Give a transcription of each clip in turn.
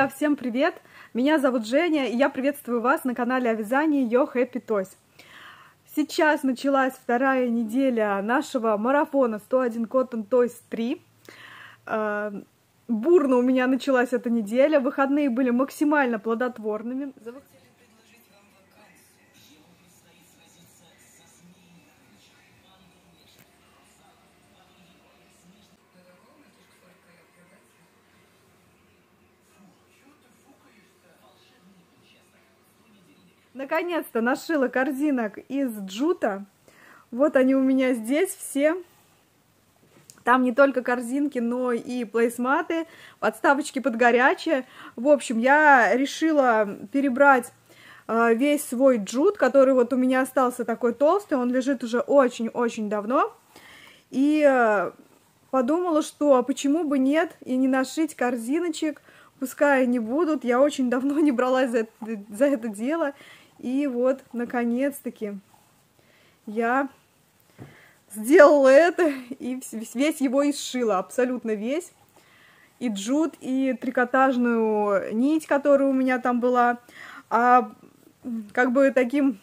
Друзья, всем привет! Меня зовут Женя, и я приветствую вас на канале о вязании Your Happy Toys. Сейчас началась вторая неделя нашего марафона 101 Cotton Toys 3. Бурно у меня началась эта неделя, выходные были максимально плодотворными. Наконец-то нашила корзинок из джута. Вот они у меня здесь все. Там не только корзинки, но и плейсматы, подставочки под горячее. В общем, я решила перебрать весь свой джут, который вот у меня остался такой толстый. Он лежит уже очень-очень давно. И подумала, что почему бы нет и не нашить корзиночек. Пускай они будут. Я очень давно не бралась за это дело. И вот, наконец-таки, я сделала это и весь его и сшила, абсолютно весь. И джут, и трикотажную нить, которая у меня там была. А как бы таким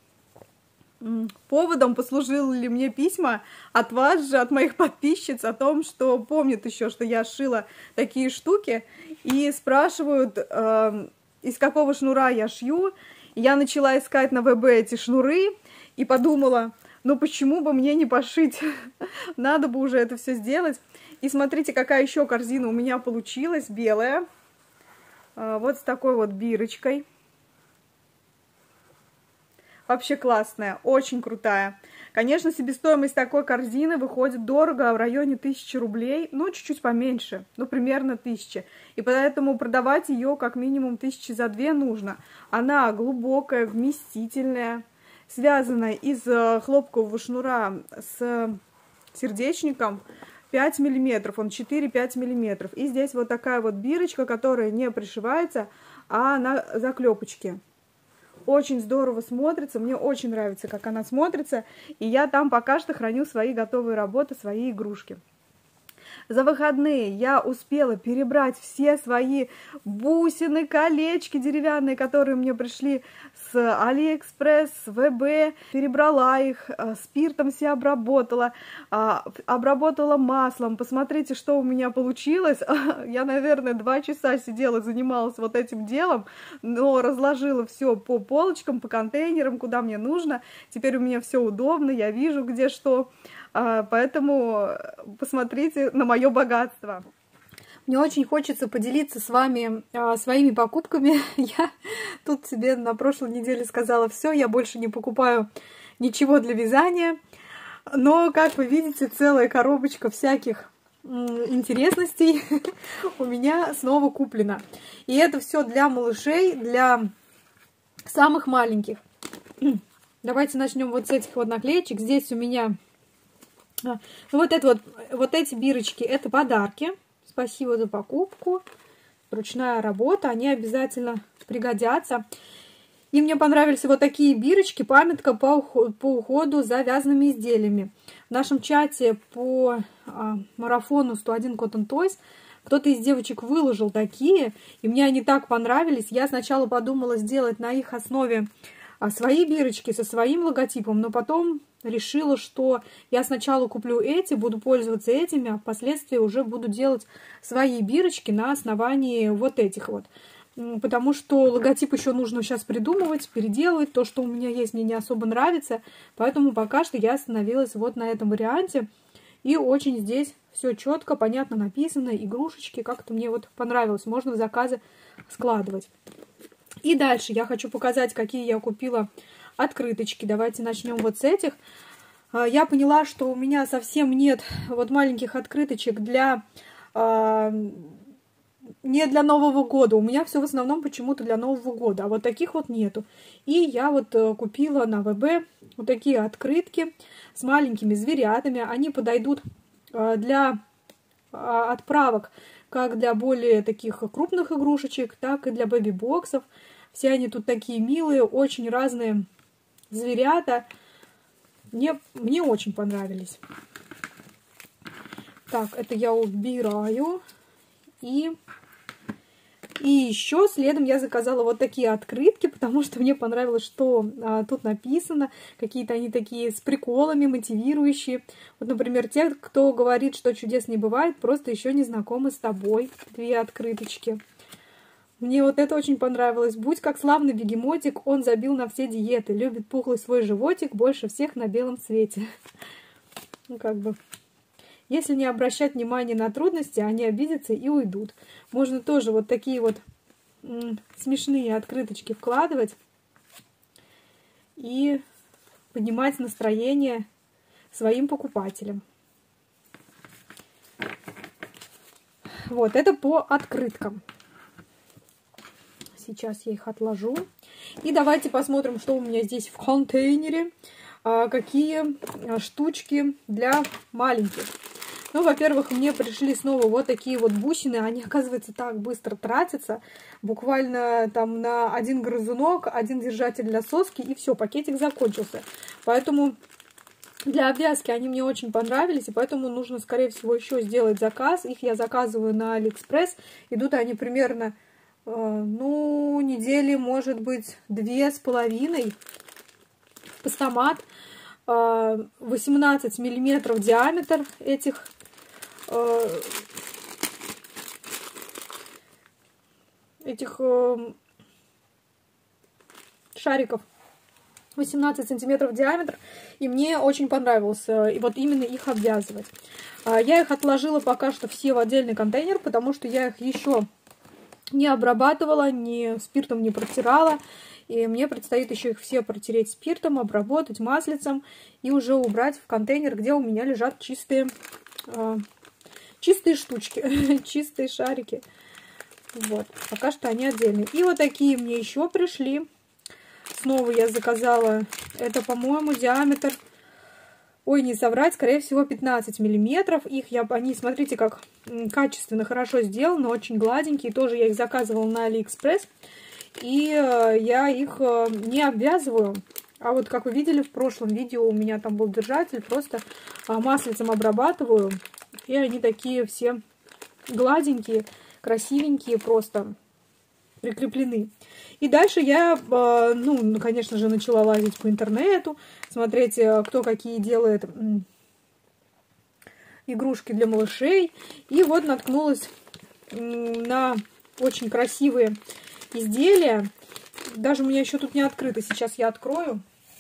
поводом послужили мне письма от вас же, от моих подписчиц, о том, что помнят еще, что я шила такие штуки, и спрашивают, из какого шнура я шью. Я начала искать на ВБ эти шнуры и подумала, ну почему бы мне не пошить, надо бы уже это все сделать. И смотрите, какая еще корзина у меня получилась, белая, вот с такой вот бирочкой. Вообще классная, очень крутая. Конечно, себестоимость такой корзины выходит дорого, в районе 1000 рублей, ну, чуть-чуть поменьше, ну, примерно 1000. И поэтому продавать ее как минимум 1000 за 2 нужно. Она глубокая, вместительная, связана из хлопкового шнура с сердечником 5 мм, он 4-5 мм. И здесь вот такая вот бирочка, которая не пришивается, а на заклепочке. Очень здорово смотрится, мне очень нравится, как она смотрится, и я там пока что храню свои готовые работы, свои игрушки. За выходные я успела перебрать все свои бусины, колечки деревянные, которые мне пришли с Алиэкспресс, с ВБ. Перебрала их, спиртом все обработала, обработала маслом. Посмотрите, что у меня получилось. Я, наверное, 2 часа сидела, занималась вот этим делом, но разложила все по полочкам, по контейнерам, куда мне нужно. Теперь у меня все удобно, я вижу, где что. Поэтому посмотрите на мое богатство. Мне очень хочется поделиться с вами своими покупками. Я тут себе на прошлой неделе сказала, все, я больше не покупаю ничего для вязания. Но, как вы видите, целая коробочка всяких интересностей у меня снова куплена. И это все для малышей, для самых маленьких. Давайте начнем вот с этих вот наклеечек. Здесь у меня... Вот эти бирочки, это подарки. Спасибо за покупку. Ручная работа, они обязательно пригодятся. И мне понравились вот такие бирочки, памятка по уходу за вязаными изделиями. В нашем чате по марафону 101 Cotton Toys кто-то из девочек выложил такие, и мне они так понравились. Я сначала подумала сделать на их основе свои бирочки со своим логотипом, но потом решила, что я сначала куплю эти, буду пользоваться этими, а впоследствии уже буду делать свои бирочки на основании вот этих вот. Потому что логотип еще нужно сейчас придумывать, переделывать. То, что у меня есть, мне не особо нравится. Поэтому пока что я остановилась вот на этом варианте. И очень здесь все четко, понятно написано, игрушечки. Как-то мне вот понравилось. Можно в заказы складывать. И дальше я хочу показать, какие я купила открыточки. Давайте начнем вот с этих. Я поняла, что у меня совсем нет вот маленьких открыточек для... не для Нового года. У меня все в основном почему-то для Нового года. А вот таких вот нету. И я вот купила на ВБ вот такие открытки с маленькими зверятами. Они подойдут для отправок как для более таких крупных игрушечек, так и для бэби-боксов. Все они тут такие милые, очень разные зверята. Мне очень понравились. Так, это я убираю. И И еще следом я заказала вот такие открытки, потому что мне понравилось, что тут написано. Какие-то они такие с приколами, мотивирующие. Вот, например, те, кто говорит, что чудес не бывает, просто еще не знакомы с тобой. 2 открыточки. Мне вот это очень понравилось. Будь как славный бегемотик, он забил на все диеты. Любит пухлый свой животик больше всех на белом свете. Ну, как бы... Если не обращать внимания на трудности, они обидятся и уйдут. Можно тоже вот такие вот смешные открыточки вкладывать и поднимать настроение своим покупателям. Вот, это по открыткам. Сейчас я их отложу. И давайте посмотрим, что у меня здесь в контейнере. Какие штучки для маленьких. Ну, во-первых, мне пришли снова вот такие вот бусины. Они, оказывается, так быстро тратятся. Буквально там на 1 грызунок, 1 держатель для соски, и все, пакетик закончился. Поэтому для обвязки они мне очень понравились, и поэтому нужно, скорее всего, еще сделать заказ. Их я заказываю на Алиэкспресс. Идут они примерно, ну, недели, может быть, 2,5. Постамат. 18 миллиметров диаметр этих шариков. 18 сантиметров диаметр. И мне очень понравилось и вот именно их обвязывать. Я их отложила пока что все в отдельный контейнер, потому что я их еще не обрабатывала, спиртом не протирала. И мне предстоит еще их все протереть спиртом, обработать маслицем и уже убрать в контейнер, где у меня лежат чистые штучки, чистые шарики. Вот, пока что они отдельные. И вот такие мне еще пришли. Снова я заказала, это, по-моему, диаметр, ой, не соврать, скорее всего, 15 миллиметров. Они, смотрите, как качественно, хорошо сделаны, очень гладенькие. Тоже я их заказывала на Алиэкспресс. И я их не обвязываю. А вот, как вы видели в прошлом видео, у меня там был держатель. Просто маслицем обрабатываю. И они такие все гладенькие, красивенькие, просто прикреплены. И дальше я, ну, конечно же, начала лазить по интернету. Смотреть, кто какие делает игрушки для малышей. И вот наткнулась на очень красивые изделия. Даже у меня еще тут не открыто. Сейчас я открою.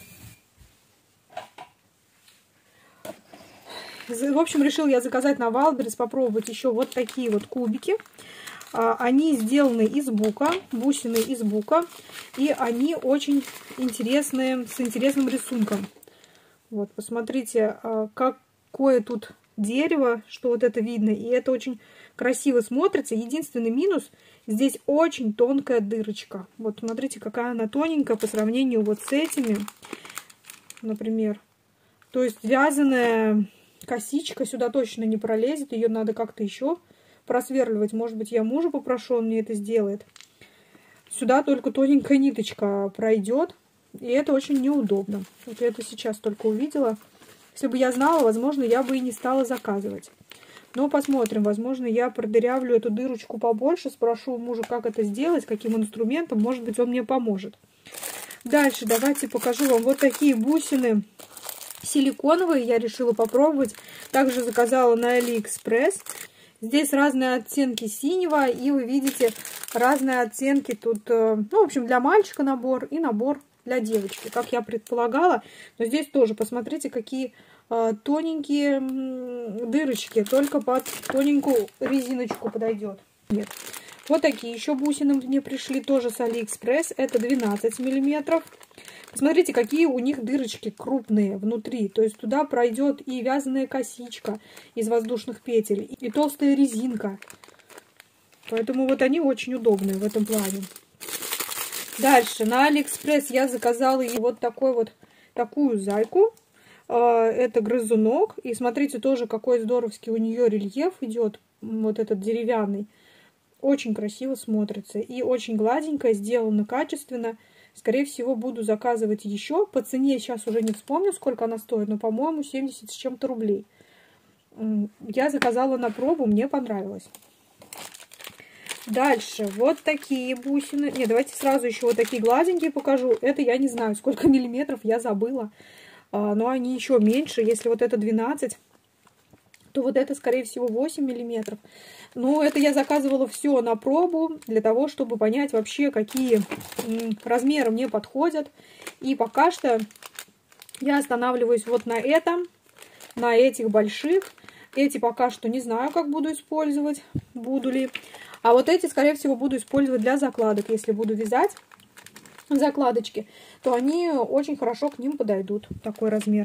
В общем, решил я заказать на Вайлдберрис, попробовать еще вот такие вот кубики. Они сделаны из бука, бусины из бука. И они очень интересные, с интересным рисунком. Вот, посмотрите, какое тут дерево, что вот это видно. И это очень красиво смотрится. Единственный минус, здесь очень тонкая дырочка. Вот смотрите, какая она тоненькая по сравнению вот с этими, например. То есть вязаная косичка сюда точно не пролезет. Ее надо как-то еще просверливать. Может быть, я мужа попрошу, он мне это сделает. Сюда только тоненькая ниточка пройдет. И это очень неудобно. Вот я это сейчас только увидела. Если бы я знала, возможно, я бы и не стала заказывать. Но посмотрим. Возможно, я продырявлю эту дырочку побольше. Спрошу у мужа, как это сделать, каким инструментом. Может быть, он мне поможет. Дальше давайте покажу вам вот такие бусины силиконовые. Я решила попробовать. Также заказала на Алиэкспресс. Здесь разные оттенки синего. И вы видите разные оттенки. Тут, ну, в общем, для мальчика набор и набор для девочки, как я предполагала. Но здесь тоже, посмотрите, какие тоненькие дырочки. Только под тоненькую резиночку подойдет. Нет. Вот такие еще бусины мне пришли тоже с Алиэкспресс. Это 12 миллиметров. Посмотрите, какие у них дырочки крупные внутри. То есть туда пройдет и вязаная косичка из воздушных петель, и толстая резинка. Поэтому вот они очень удобные в этом плане. Дальше на Алиэкспресс я заказала вот такую зайку. Это грызунок. И смотрите тоже, какой здоровский у нее рельеф идет. Вот этот деревянный. Очень красиво смотрится. И очень гладенькая, сделана качественно. Скорее всего, буду заказывать еще. По цене сейчас уже не вспомню, сколько она стоит. Но, по-моему, 70 с чем-то рублей. Я заказала на пробу, мне понравилось. Дальше вот такие бусины. Не, давайте сразу еще вот такие гладенькие покажу. Это я не знаю, сколько миллиметров, я забыла. Но они еще меньше. Если вот это 12, то вот это, скорее всего, 8 миллиметров. Но это я заказывала все на пробу, для того, чтобы понять вообще, какие размеры мне подходят. И пока что я останавливаюсь вот на этом, на этих больших. Эти пока что не знаю, как буду использовать, буду ли. А вот эти, скорее всего, буду использовать для закладок. Если буду вязать закладочки, то они очень хорошо к ним подойдут. Такой размер.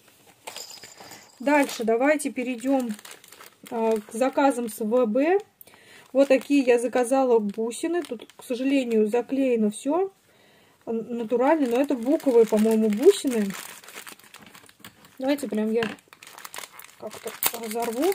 Дальше давайте перейдем к заказам с ВБ. Вот такие я заказала бусины. Тут, к сожалению, заклеено все натурально, но это буковые, по-моему, бусины. Давайте прям я как-то разорву.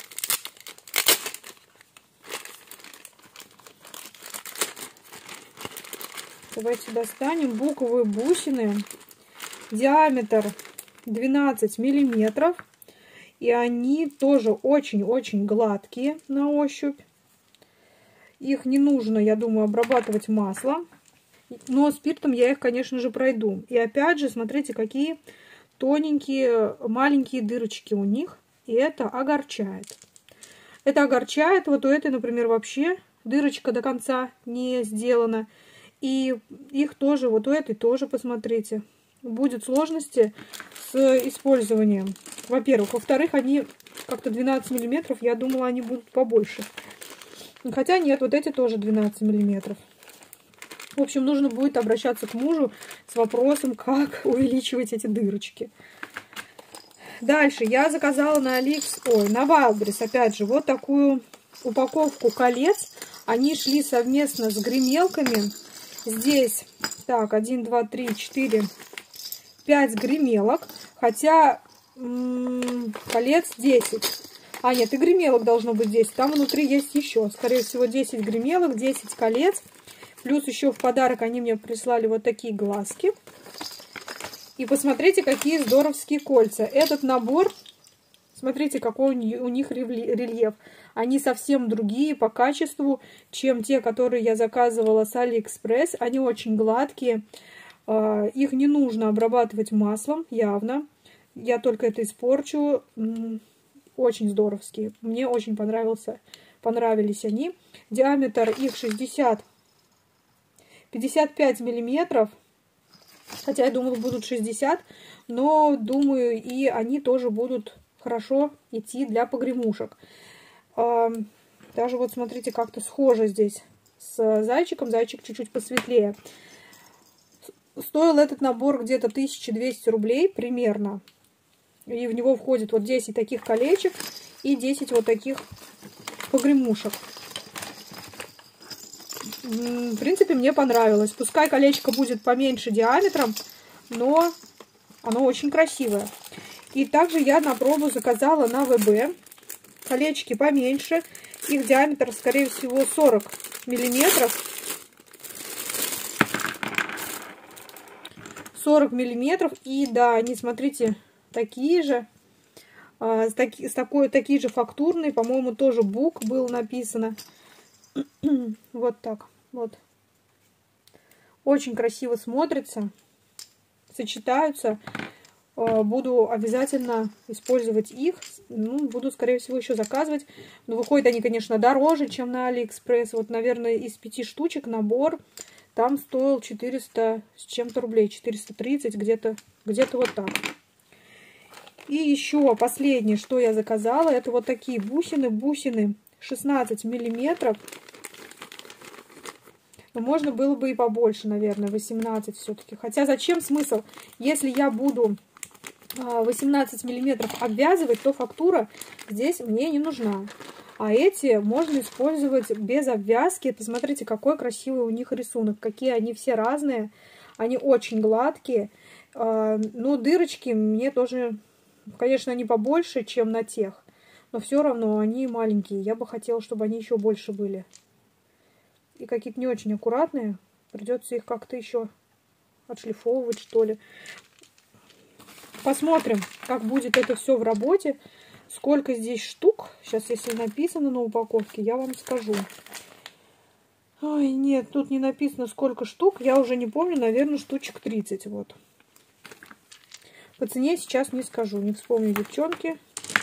Давайте достанем буковые бусины. Диаметр 12 миллиметров. И они тоже очень-очень гладкие на ощупь. Их не нужно, я думаю, обрабатывать маслом. Но спиртом я их, конечно же, пройду. И опять же, смотрите, какие тоненькие, маленькие дырочки у них. И это огорчает. Это огорчает. Вот у этой, например, вообще дырочка до конца не сделана. И их тоже, вот у этой тоже, посмотрите, будет сложности с использованием. Во-первых. Во-вторых, они как-то 12 миллиметров. Я думала, они будут побольше. Хотя нет, вот эти тоже 12 миллиметров. В общем, нужно будет обращаться к мужу с вопросом, как увеличивать эти дырочки. Дальше я заказала на на Wildberries, опять же, вот такую упаковку колец. Они шли совместно с гремелками. Здесь, так, 1, 2, 3, 4, 5 гремелок. Хотя колец 10. А, нет, и гремелок должно быть 10. Там внутри есть еще, скорее всего, 10 гремелок, 10 колец. Плюс еще в подарок они мне прислали вот такие глазки. И посмотрите, какие здоровские кольца. Этот набор, смотрите, какой у них рельеф. Они совсем другие по качеству, чем те, которые я заказывала с AliExpress. Они очень гладкие. Их не нужно обрабатывать маслом, явно. Я только это испорчу. Очень здоровские. Мне очень понравились они. Диаметр их 55 миллиметров. Хотя я думала, будут 60. Но думаю, и они тоже будут хорошо идти для погремушек. Даже вот смотрите, как-то схоже здесь с зайчиком. Зайчик чуть-чуть посветлее. Стоил этот набор где-то 1200 рублей примерно. И в него входит вот 10 таких колечек и 10 вот таких погремушек. В принципе, мне понравилось. Пускай колечко будет поменьше диаметром, но оно очень красивое. И также я на пробу заказала на ВБ колечки поменьше. Их диаметр, скорее всего, 40 миллиметров. 40 миллиметров. И да, они, смотрите, такие же. Такие же фактурные. По-моему, тоже бук было написано. Вот так. Вот. Очень красиво смотрится. Сочетаются. Буду обязательно использовать их. Ну, буду, скорее всего, еще заказывать. Но выходят они, конечно, дороже, чем на AliExpress. Вот, наверное, из 5 штучек набор там стоил 400 с чем-то рублей. 430, где-то вот так. И еще последнее, что я заказала, это вот такие бусины. Бусины 16 миллиметров. Но можно было бы и побольше, наверное, 18 все-таки. Хотя зачем смысл? Если я буду 18 миллиметров обвязывать, то фактура здесь мне не нужна. А эти можно использовать без обвязки. Посмотрите, какой красивый у них рисунок. Какие они все разные. Они очень гладкие. Но дырочки мне тоже, конечно, они побольше, чем на тех. Но все равно они маленькие. Я бы хотела, чтобы они еще больше были. И какие-то не очень аккуратные. Придется их как-то еще отшлифовывать, что ли. Посмотрим, как будет это все в работе. Сколько здесь штук. Сейчас, если написано на упаковке, я вам скажу. Ой, нет, тут не написано, сколько штук. Я уже не помню, наверное, штучек 30. Вот. По цене сейчас не скажу, не вспомню, девчонки.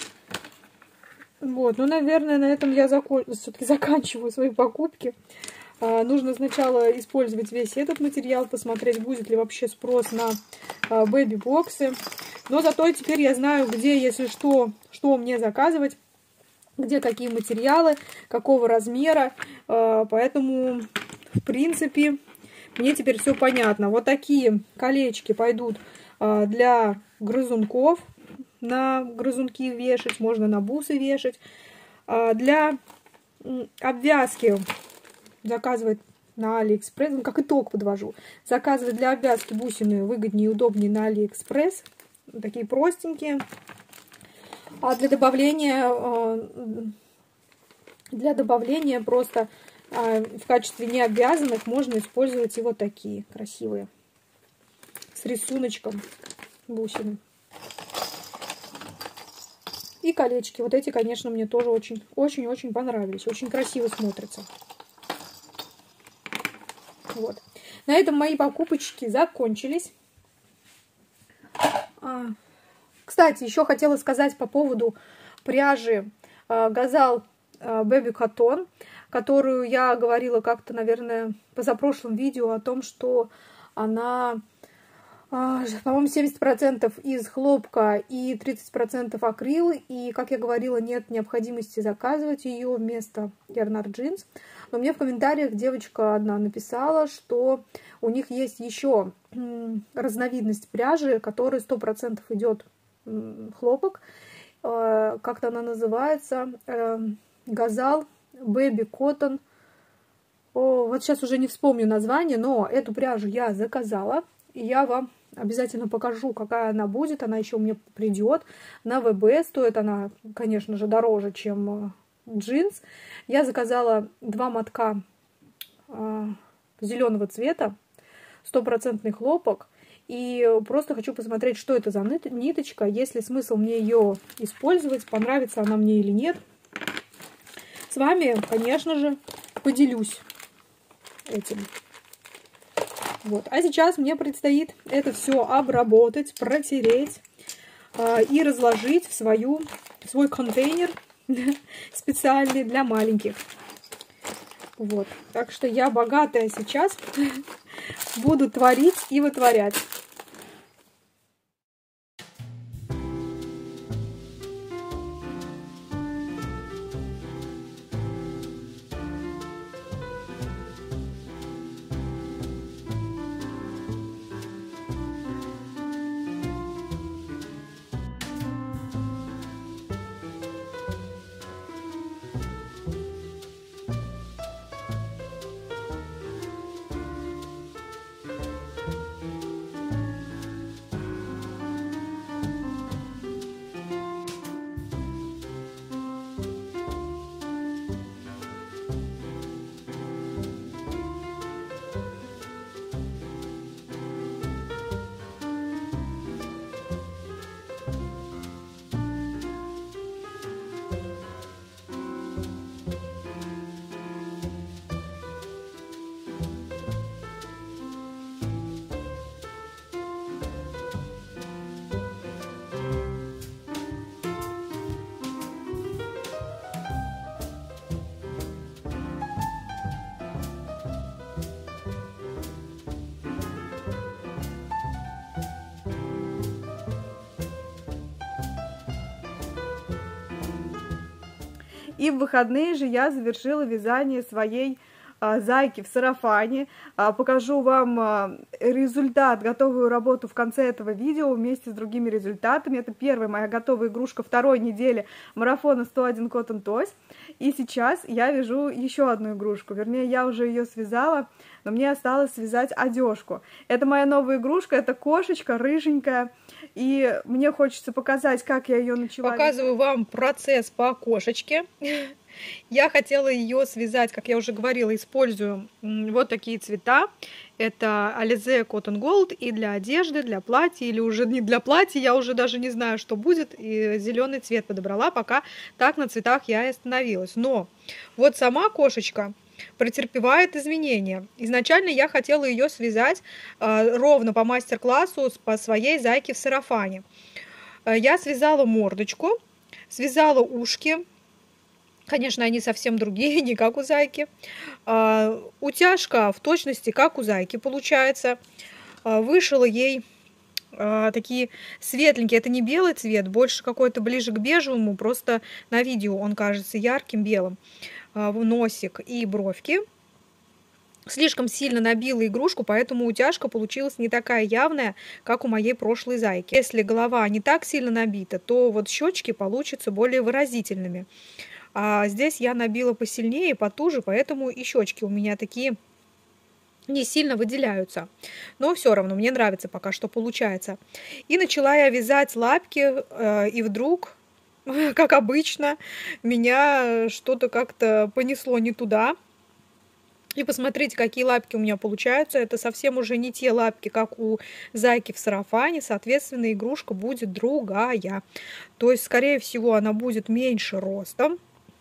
Вот, ну, наверное, на этом я все-таки заканчиваю свои покупки. Нужно сначала использовать весь этот материал, посмотреть, будет ли вообще спрос на бэби-боксы. Но зато теперь я знаю, где, если что мне заказывать, где какие материалы, какого размера. Поэтому, в принципе, мне теперь все понятно. Вот такие колечки пойдут для грызунков. На грызунки вешать, можно на бусы вешать. Для обвязки заказывать на Алиэкспресс, ну, как итог подвожу, заказывать для обвязки бусины выгоднее и удобнее на Алиэкспресс. Такие простенькие. А для добавления просто в качестве необвязанных можно использовать и вот такие красивые. С рисуночком бусины. И колечки. Вот эти, конечно, мне тоже очень-очень понравились. Очень красиво смотрятся. Вот. На этом мои покупочки закончились. Кстати, еще хотела сказать по поводу пряжи Газал Baby Cotton, которую я говорила как-то, наверное, позапрошлом видео о том, что она, по-моему, 70% из хлопка и 30% акрил. И, как я говорила, нет необходимости заказывать ее вместо Ярнард Jeans. Но мне в комментариях девочка одна написала, что у них есть еще разновидность пряжи, которая 100% идет хлопок. Как-то она называется. Газал Baby Cotton. Вот сейчас уже не вспомню название, но эту пряжу я заказала. И я вам обязательно покажу, какая она будет. Она еще мне придет на ВБ. Стоит она, конечно же, дороже, чем джинс. Я заказала 2 мотка зеленого цвета, 100% хлопок. И просто хочу посмотреть, что это за ниточка, есть ли смысл мне ее использовать, понравится она мне или нет. С вами, конечно же, поделюсь этим. Вот. А сейчас мне предстоит это все обработать, протереть и разложить в свой контейнер специальный для маленьких. Вот. Так что я богатая сейчас буду творить и вытворять. И в выходные же я завершила вязание своей зайки в сарафане. Покажу вам результат, готовую работу в конце этого видео вместе с другими результатами. Это первая моя готовая игрушка второй недели марафона 101 Cotton Toys. И сейчас я вяжу еще одну игрушку. Вернее, я уже ее связала, но мне осталось связать одежку. Это моя новая игрушка, это кошечка рыженькая. И мне хочется показать, как я ее начала. Показываю вам процесс по кошечке. Я хотела ее связать, как я уже говорила, использую вот такие цвета. Это Alize Cotton Gold и для одежды, для платья, или уже не для платья, я уже даже не знаю, что будет. И зеленый цвет подобрала, пока так на цветах я и остановилась. Но вот сама кошечка, претерпевает изменения. Изначально я хотела ее связать ровно по мастер-классу по своей зайке в сарафане. Я связала мордочку, связала ушки. Конечно, они совсем другие, не как у зайки. Утяжка в точности, как у зайки получается. Вышила ей такие светленькие. Это не белый цвет, больше какой-то ближе к бежевому. Просто на видео он кажется ярким белым. Носик и бровки. Слишком сильно набила игрушку, поэтому утяжка получилась не такая явная, как у моей прошлой зайки. Если голова не так сильно набита, то вот щечки получатся более выразительными. А здесь я набила посильнее, потуже, поэтому и щечки у меня такие не сильно выделяются. Но все равно мне нравится пока что получается. И начала я вязать лапки, и вдруг, как обычно, меня что-то как-то понесло не туда. И посмотрите, какие лапки у меня получаются. Это совсем уже не те лапки, как у зайки в сарафане. Соответственно, игрушка будет другая. То есть, скорее всего, она будет меньше ростом.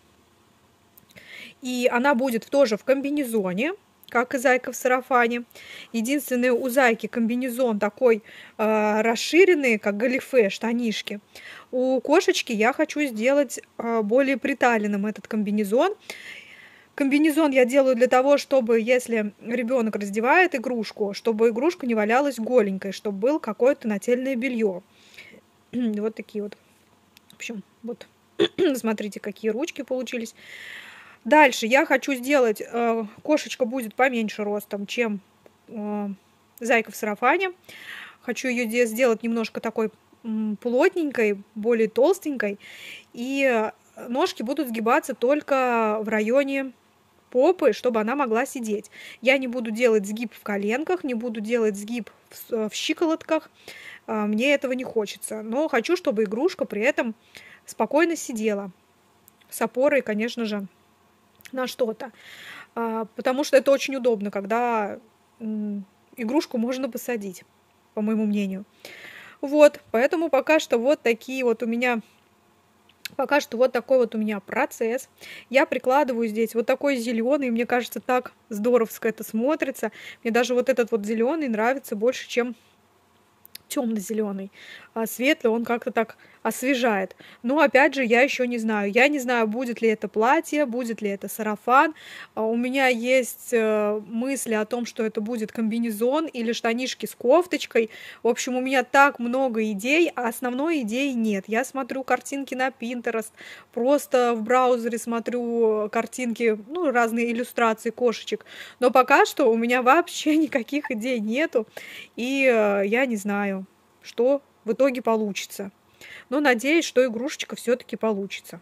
И она будет тоже в комбинезоне, как и зайка в сарафане. Единственное, у зайки комбинезон такой расширенный, как галифе, штанишки. У кошечки я хочу сделать более приталенным этот комбинезон. Комбинезон я делаю для того, чтобы, если ребенок раздевает игрушку, чтобы игрушка не валялась голенькой, чтобы было какое-то нательное белье. Вот такие вот. В общем, вот смотрите, какие ручки получились. Дальше я хочу сделать, кошечка будет поменьше ростом, чем зайка в сарафане. Хочу ее сделать немножко такой плотненькой, более толстенькой. И ножки будут сгибаться только в районе попы, чтобы она могла сидеть. Я не буду делать сгиб в коленках, не буду делать сгиб в щиколотках. Мне этого не хочется. Но хочу, чтобы игрушка при этом спокойно сидела. С опорой, конечно же, на что-то. Потому что это очень удобно, когда игрушку можно посадить, по моему мнению. Вот, поэтому пока что вот такие вот у меня... Пока что вот такой вот у меня процесс. Я прикладываю здесь вот такой зеленый. Мне кажется, так здоровско это смотрится. Мне даже вот этот вот зеленый нравится больше, чем темно-зеленый. А светлый он как-то так освежает. Но опять же, я еще не знаю. Я не знаю, будет ли это платье, будет ли это сарафан. У меня есть мысли о том, что это будет комбинезон или штанишки с кофточкой. В общем, у меня так много идей, а основной идеи нет. Я смотрю картинки на Pinterest, просто в браузере смотрю картинки, ну, разные иллюстрации кошечек. Но пока что у меня вообще никаких идей нету. И я не знаю, что в итоге получится. Но надеюсь, что игрушечка все-таки получится.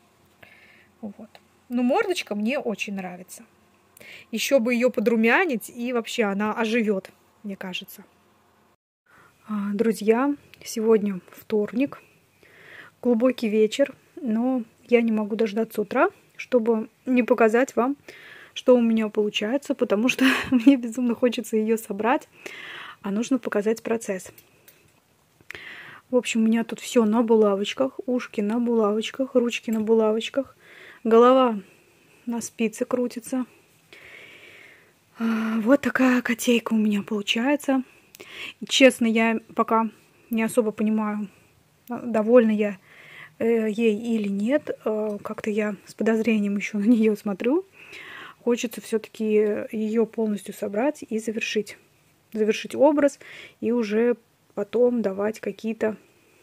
Вот. Но мордочка мне очень нравится. Еще бы ее подрумянить, и вообще она оживет, мне кажется. Друзья, сегодня вторник, глубокий вечер, но я не могу дождаться утра, чтобы не показать вам, что у меня получается, потому что мне безумно хочется ее собрать, а нужно показать процесс. В общем, у меня тут все на булавочках, ушки на булавочках, ручки на булавочках, голова на спице крутится. Вот такая котейка у меня получается. И, честно, я пока не особо понимаю, довольна я ей или нет. Как-то я с подозрением еще на нее смотрю. Хочется все-таки ее полностью собрать и завершить образ и уже потом давать какие-то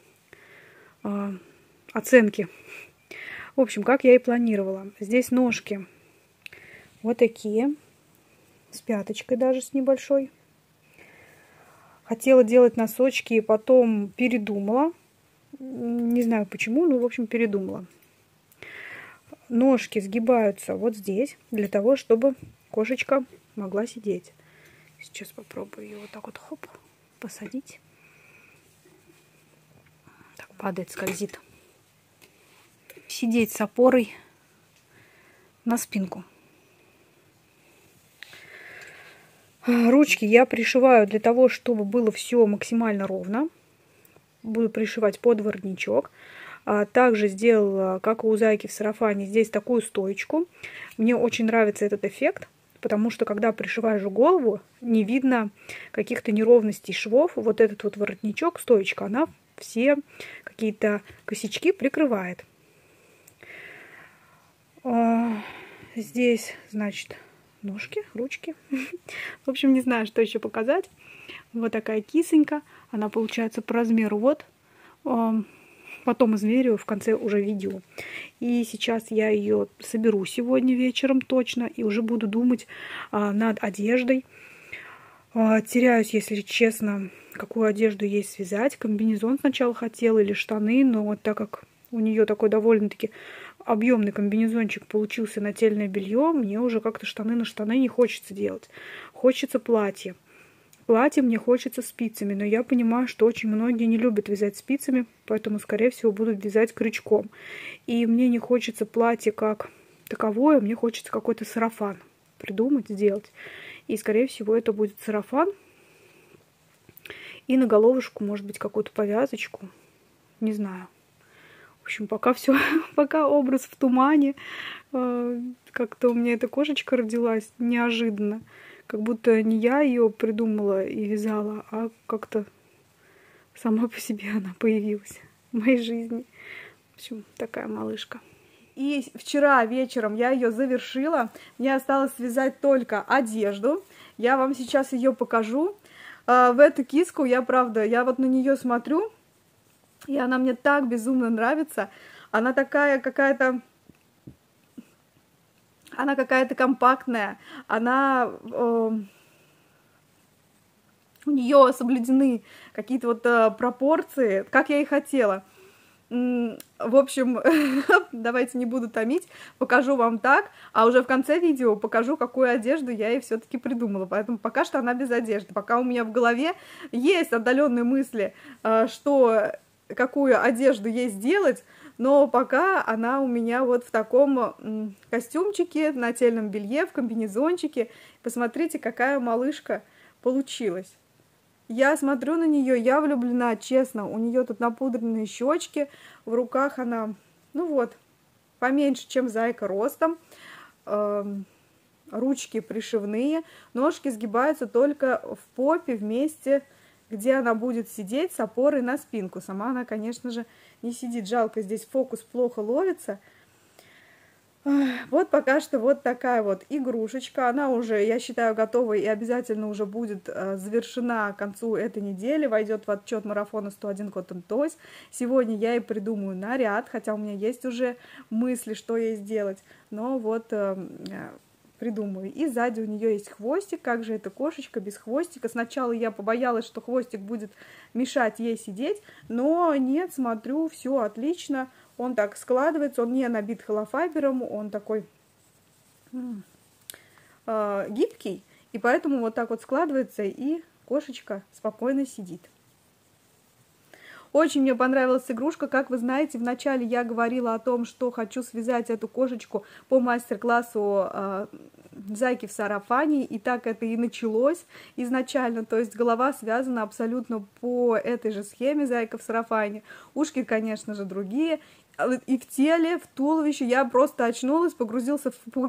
оценки. В общем, как я и планировала. Здесь ножки вот такие, с пяточкой даже, с небольшой. Хотела делать носочки, потом передумала. Не знаю почему, но, в общем, передумала. Ножки сгибаются вот здесь, для того, чтобы кошечка могла сидеть. Сейчас попробую ее вот так вот, хоп, посадить. Так, падает, скользит. Сидеть с опорой на спинку. Ручки я пришиваю для того, чтобы было все максимально ровно. Буду пришивать под воротничок. Также сделала, как и у зайки в сарафане, здесь такую стоечку. Мне очень нравится этот эффект, потому что когда пришиваешь голову, не видно каких-то неровностей швов. Вот этот вот воротничок, стоечка, она все какие-то косячки прикрывает. Здесь, значит, ножки, ручки. В общем, не знаю, что еще показать. Вот такая кисонька. Она получается по размеру. Вот. Потом измерю в конце уже видео. И сейчас я ее соберу сегодня вечером точно. И уже буду думать над одеждой. Теряюсь, если честно, какую одежду ей связать. Комбинезон сначала хотела или штаны. Но вот так как у нее такой довольно-таки объемный комбинезончик получился, нательное белье, мне уже как-то штаны на штаны не хочется делать. Хочется платье. Платье мне хочется спицами, но я понимаю, что очень многие не любят вязать спицами, поэтому, скорее всего, будут вязать крючком. И мне не хочется платье как таковое, мне хочется какой-то сарафан придумать, сделать. И, скорее всего, это будет сарафан. И на головушку, может быть, какую-то повязочку. Не знаю. В общем, пока все, пока образ в тумане. Как-то у меня эта кошечка родилась неожиданно. Как будто не я ее придумала и вязала, а как-то сама по себе она появилась в моей жизни. В общем, такая малышка. И вчера вечером я ее завершила. Мне осталось связать только одежду. Я вам сейчас ее покажу. В эту киску я, правда, я вот на нее смотрю, и она мне так безумно нравится. Она такая какая-то... Она какая-то компактная. Она... у нее соблюдены какие-то вот пропорции, как я и хотела. В общем, давайте не буду томить, покажу вам так, а уже в конце видео покажу, какую одежду я ей все-таки придумала. Поэтому пока что она без одежды. Пока у меня в голове есть отдаленные мысли, что какую одежду ей сделать, но пока она у меня вот в таком костюмчике, в нательном белье, в комбинезончике. Посмотрите, какая малышка получилась. Я смотрю на нее, я влюблена, честно. У нее тут напудренные щечки, в руках она, ну вот, поменьше, чем зайка ростом. Ручки пришивные, ножки сгибаются только в попе, в месте, где она будет сидеть с опорой на спинку. Сама она, конечно же, не сидит. Жалко, здесь фокус плохо ловится. Вот пока что вот такая вот игрушечка. Она уже, я считаю, готова и обязательно уже будет завершена к концу этой недели. Войдет в отчет марафона 101 Cotton Toys. Сегодня я и придумаю наряд, хотя у меня есть уже мысли, что ей сделать. Но вот придумаю. И сзади у нее есть хвостик. Как же эта кошечка без хвостика? Сначала я побоялась, что хвостик будет мешать ей сидеть. Но нет, смотрю, все отлично. Он так складывается, он не набит холофайбером, он такой гибкий, и поэтому вот так вот складывается, и кошечка спокойно сидит. Очень мне понравилась игрушка. Как вы знаете, вначале я говорила о том, что хочу связать эту кошечку по мастер-классу зайки в сарафане, и так это и началось изначально. То есть голова связана абсолютно по этой же схеме, зайка в сарафане. Ушки, конечно же, другие. И в теле, в туловище я просто очнулась, погрузилась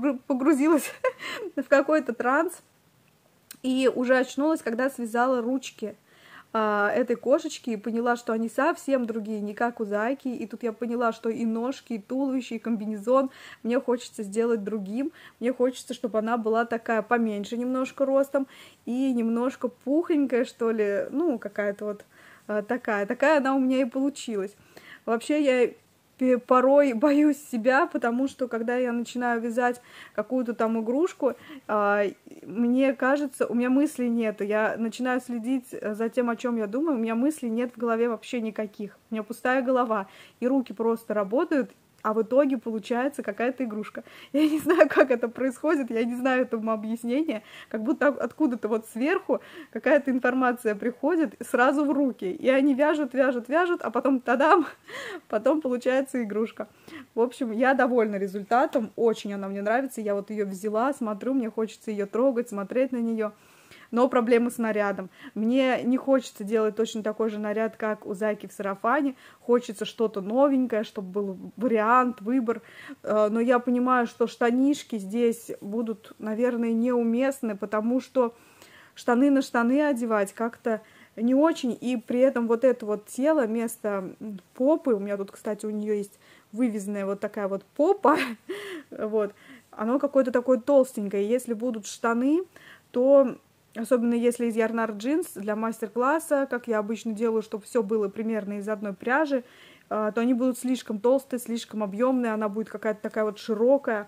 в какой-то транс. И уже очнулась, когда связала ручки этой кошечки и поняла, что они совсем другие, не как у зайки. И тут я поняла, что и ножки, и туловище, и комбинезон мне хочется сделать другим. Мне хочется, чтобы она была такая поменьше немножко ростом и немножко пухленькая, что ли. Ну, какая-то вот такая. Такая она у меня и получилась. Вообще я порой боюсь себя, потому что когда я начинаю вязать какую-то там игрушку, мне кажется, у меня мыслей нету. Я начинаю следить за тем, о чем я думаю, у меня мыслей нет в голове вообще никаких. У меня пустая голова, и руки просто работают, а в итоге получается какая-то игрушка. Я не знаю, как это происходит, я не знаю этому объяснения, как будто откуда-то вот сверху какая-то информация приходит сразу в руки, и они вяжут, вяжут, вяжут, а потом тадам, потом получается игрушка. В общем, я довольна результатом, очень она мне нравится, я вот ее взяла, смотрю, мне хочется ее трогать, смотреть на нее. но проблемы с нарядом. Мне не хочется делать точно такой же наряд, как у зайки в сарафане. Хочется что-то новенькое, чтобы был вариант, выбор. Но я понимаю, что штанишки здесь будут, наверное, неуместны, потому что штаны на штаны одевать как-то не очень. И при этом вот это вот тело, место попы, у меня тут, кстати, у нее есть вывязанная вот такая вот попа, вот, оно какое-то такое толстенькое. Если будут штаны, то, особенно если из Ярнар джинс, для мастер-класса, как я обычно делаю, чтобы все было примерно из одной пряжи, то они будут слишком толстые, слишком объемные, она будет какая-то такая вот широкая.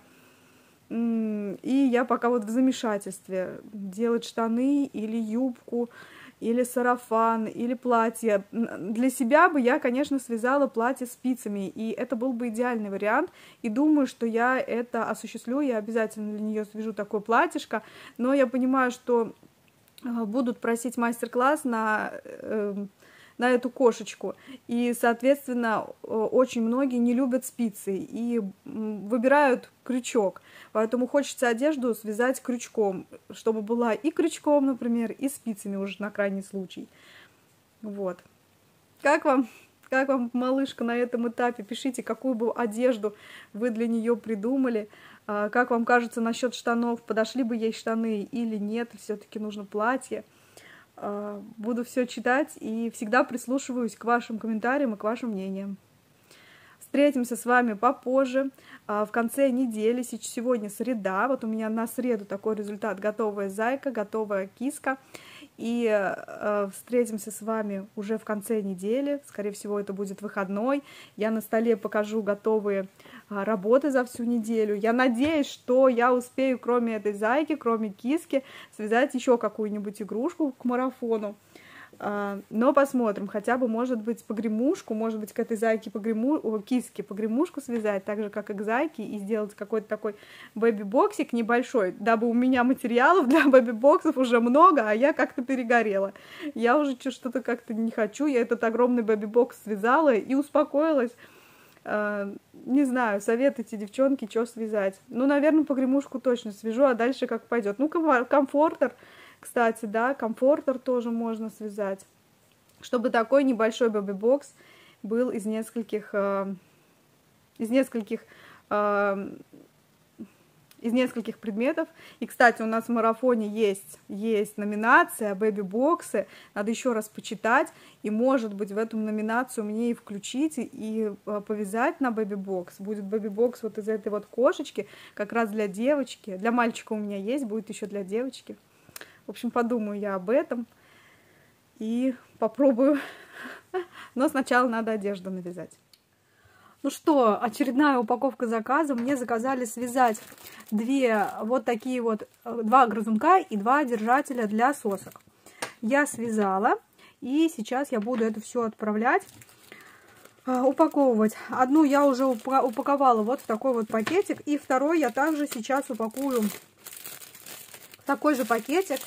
И я пока вот в замешательстве, делать штаны или юбку, или сарафан, или платье. Для себя бы я, конечно, связала платье спицами, и это был бы идеальный вариант, и думаю, что я это осуществлю, я обязательно для нее свяжу такое платьишко, но я понимаю, что будут просить мастер-класс на эту кошечку, и, соответственно, очень многие не любят спицы и выбирают крючок, поэтому хочется одежду связать крючком, чтобы была и крючком, например, и спицами уже на крайний случай. Вот. Как вам, малышка, на этом этапе? Пишите, какую бы одежду вы для нее придумали. Как вам кажется насчет штанов? Подошли бы ей штаны или нет? Все-таки нужно платье. Буду все читать и всегда прислушиваюсь к вашим комментариям и к вашим мнениям. Встретимся с вами попозже, в конце недели. Сегодня среда, вот у меня на среду такой результат: готовая зайка, готовая киска. И встретимся с вами уже в конце недели, скорее всего, это будет выходной. Я на столе покажу готовые работы за всю неделю. Я надеюсь, что я успею, кроме этой зайки, кроме киски, связать еще какую-нибудь игрушку к марафону. Но посмотрим, хотя бы, может быть, погремушку, может быть, к этой зайке киске погремушку связать, так же, как и к зайке, и сделать какой-то такой бэби-боксик небольшой, дабы у меня материалов для бэби-боксов уже много, а я как-то перегорела. Я уже что-то как-то не хочу, я этот огромный бэби-бокс связала и успокоилась. Не знаю, советуйте, девчонки, что связать. Ну, наверное, погремушку точно свяжу, а дальше как пойдет. Ну, комфортер. Кстати, да, комфортер тоже можно связать, чтобы такой небольшой бэби-бокс был из нескольких предметов. И, кстати, у нас в марафоне есть номинация бэби-боксы. Надо еще раз почитать. И, может быть, в эту номинацию мне и включить, и повязать на бэби-бокс. Будет бэби-бокс вот из этой вот кошечки, как раз для девочки. Для мальчика у меня есть, будет еще для девочки. В общем, подумаю я об этом и попробую. Но сначала надо одежду навязать. Ну что, очередная упаковка заказа. Мне заказали связать два грызунка и два держателя для сосок. Я связала, и сейчас я буду это все отправлять, упаковывать. Одну я уже упаковала вот в такой вот пакетик, и второй я также сейчас упакую такой же пакетик.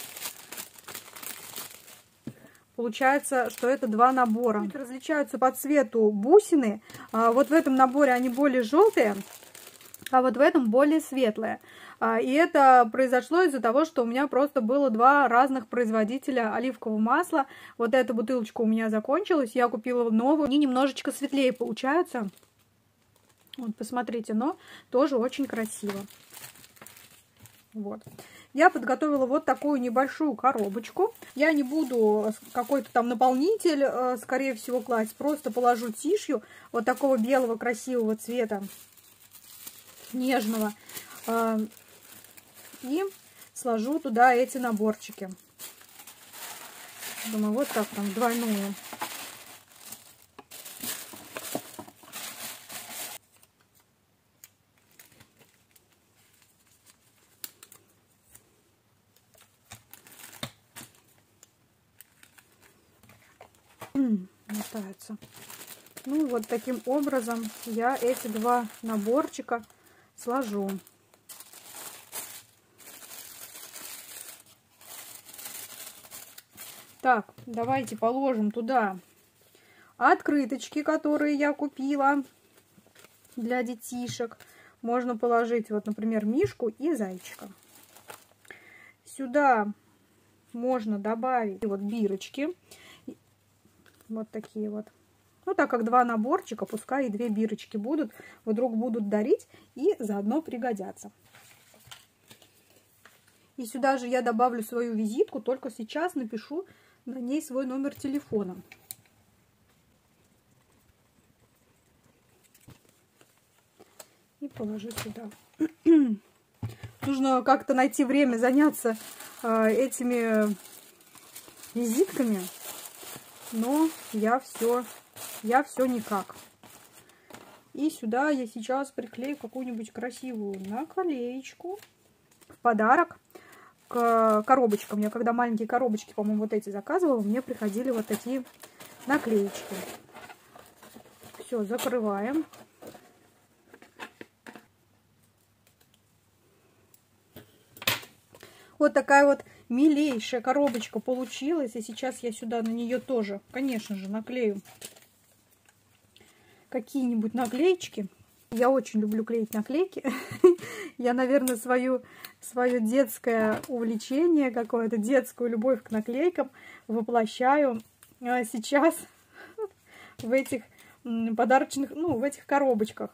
Получается, что это два набора. Различаются по цвету бусины. Вот в этом наборе они более желтые, а вот в этом более светлые. И это произошло из-за того, что у меня просто было два разных производителя оливкового масла. Вот эта бутылочка у меня закончилась, я купила новую. Они немножечко светлее получаются. Вот, посмотрите, но тоже очень красиво. Вот. Я подготовила вот такую небольшую коробочку. Я не буду какой-то там наполнитель, скорее всего, класть. Просто положу тишью вот такого белого красивого цвета, нежного. И сложу туда эти наборчики. Думаю, вот так там двойную. Мотается. Ну, вот таким образом я эти два наборчика сложу. Так, давайте положим туда открыточки, которые я купила для детишек. Можно положить, вот, например, мишку и зайчика. Сюда можно добавить вот бирочки. Вот такие вот. Ну, так как 2 наборчика, пускай и 2 бирочки будут. Вдруг будут дарить и заодно пригодятся. И сюда же я добавлю свою визитку, только сейчас напишу на ней свой номер телефона. И положу сюда. Нужно как-то найти время заняться этими визитками, но я все никак. И сюда я сейчас приклею какую-нибудь красивую наклеечку в подарок к коробочкам. Я когда маленькие коробочки, по-моему, вот эти заказывала, мне приходили вот такие наклеечки. Все, закрываем. Вот такая вот милейшая коробочка получилась. И сейчас я сюда на нее тоже, конечно же, наклею какие-нибудь наклеечки. Я очень люблю клеить наклейки. Я, наверное, свое детское увлечение, какое-то детскую любовь к наклейкам воплощаю сейчас в этих подарочных, ну, в этих коробочках.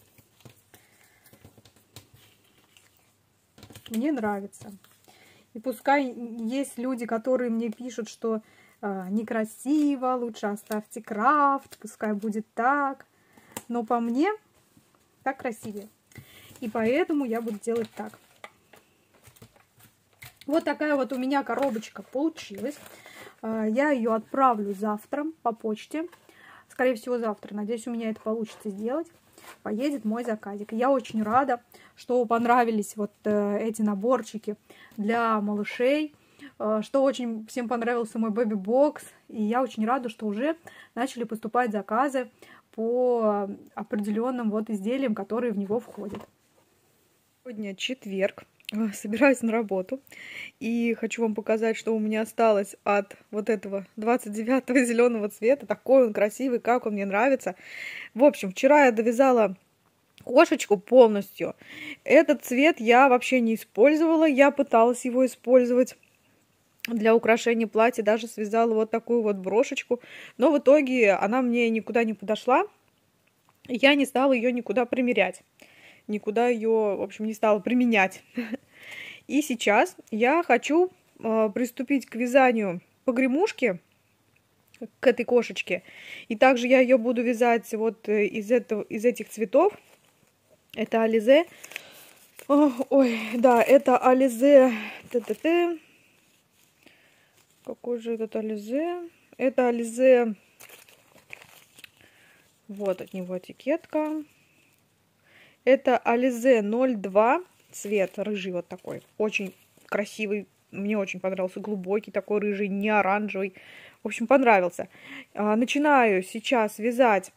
Мне нравится. И пускай есть люди, которые мне пишут, что некрасиво, лучше оставьте крафт, пускай будет так. Но по мне так красивее. И поэтому я буду делать так. Вот такая вот у меня коробочка получилась. Я ее отправлю завтра по почте. Скорее всего, завтра. Надеюсь, у меня это получится сделать. Поедет мой заказик. Я очень рада, что понравились вот эти наборчики для малышей, что очень всем понравился мой бэби-бокс. И я очень рада, что уже начали поступать заказы по определенным вот изделиям, которые в него входят. Сегодня четверг. Собираюсь на работу. И хочу вам показать, что у меня осталось от вот этого 29-го зеленого цвета. Такой он красивый, как он мне нравится. В общем, вчера я довязала кошечку полностью. Этот цвет я вообще не использовала. Я пыталась его использовать для украшения платья. Даже связала вот такую вот брошечку. Но в итоге она мне никуда не подошла. Я не стала ее никуда примерять. Никуда ее, в общем, не стала применять. И сейчас я хочу приступить к вязанию погремушки к этой кошечке. И также я ее буду вязать вот из этих цветов. Это Ализе. Ой, да, это Ализе. Какой же этот Ализе? Это Ализе. Вот от него этикетка. Это Ализе 02, цвет рыжий вот такой, очень красивый, мне очень понравился, глубокий такой рыжий, не оранжевый, в общем, понравился. Начинаю сейчас вязать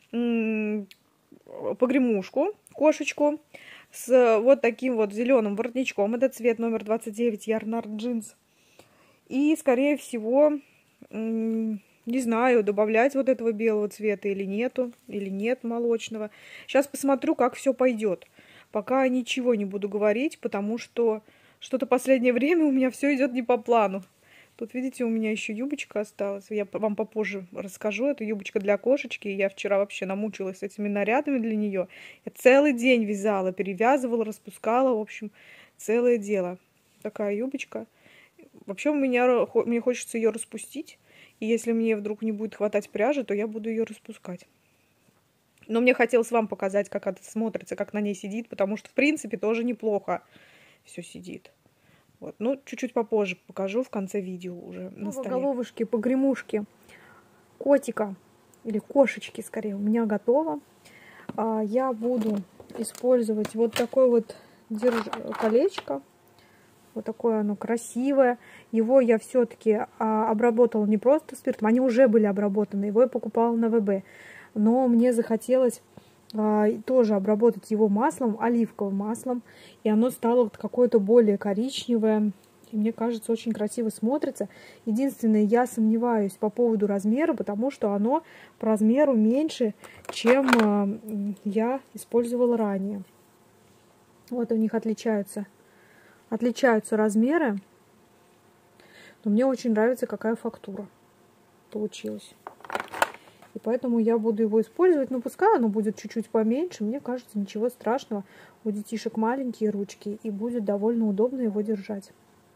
погремушку, кошечку, с вот таким вот зеленым воротничком, это цвет номер 29, Ярнард джинс, и, скорее всего, не знаю, добавлять вот этого белого цвета или нету, или нет молочного. Сейчас посмотрю, как все пойдет. Пока ничего не буду говорить, потому что что-то последнее время у меня все идет не по плану. Тут, видите, у меня еще юбочка осталась. Я вам попозже расскажу. Это юбочка для кошечки. Я вчера вообще намучилась с этими нарядами для нее. Я целый день вязала, перевязывала, распускала. В общем, целое дело. Такая юбочка. Вообще, мне хочется ее распустить. И если мне вдруг не будет хватать пряжи, то я буду ее распускать. Но мне хотелось вам показать, как это смотрится, как на ней сидит, потому что, в принципе, тоже неплохо все сидит. Вот. Ну, чуть-чуть попозже покажу в конце видео уже на столе. Головушки, погремушки котика или кошечки, скорее, у меня готово. Я буду использовать вот такое вот колечко. Вот такое оно красивое. Его я все-таки обработала не просто спиртом, они уже были обработаны. Его я покупала на ВБ. Но мне захотелось тоже обработать его маслом, оливковым маслом. И оно стало вот какое-то более коричневое. И мне кажется, очень красиво смотрится. Единственное, я сомневаюсь по поводу размера, потому что оно по размеру меньше, чем я использовала ранее. Вот у них отличаются размеры. Но мне очень нравится, какая фактура получилась. И поэтому я буду его использовать. Но пускай оно будет чуть-чуть поменьше. Мне кажется, ничего страшного. У детишек маленькие ручки. И будет довольно удобно его держать.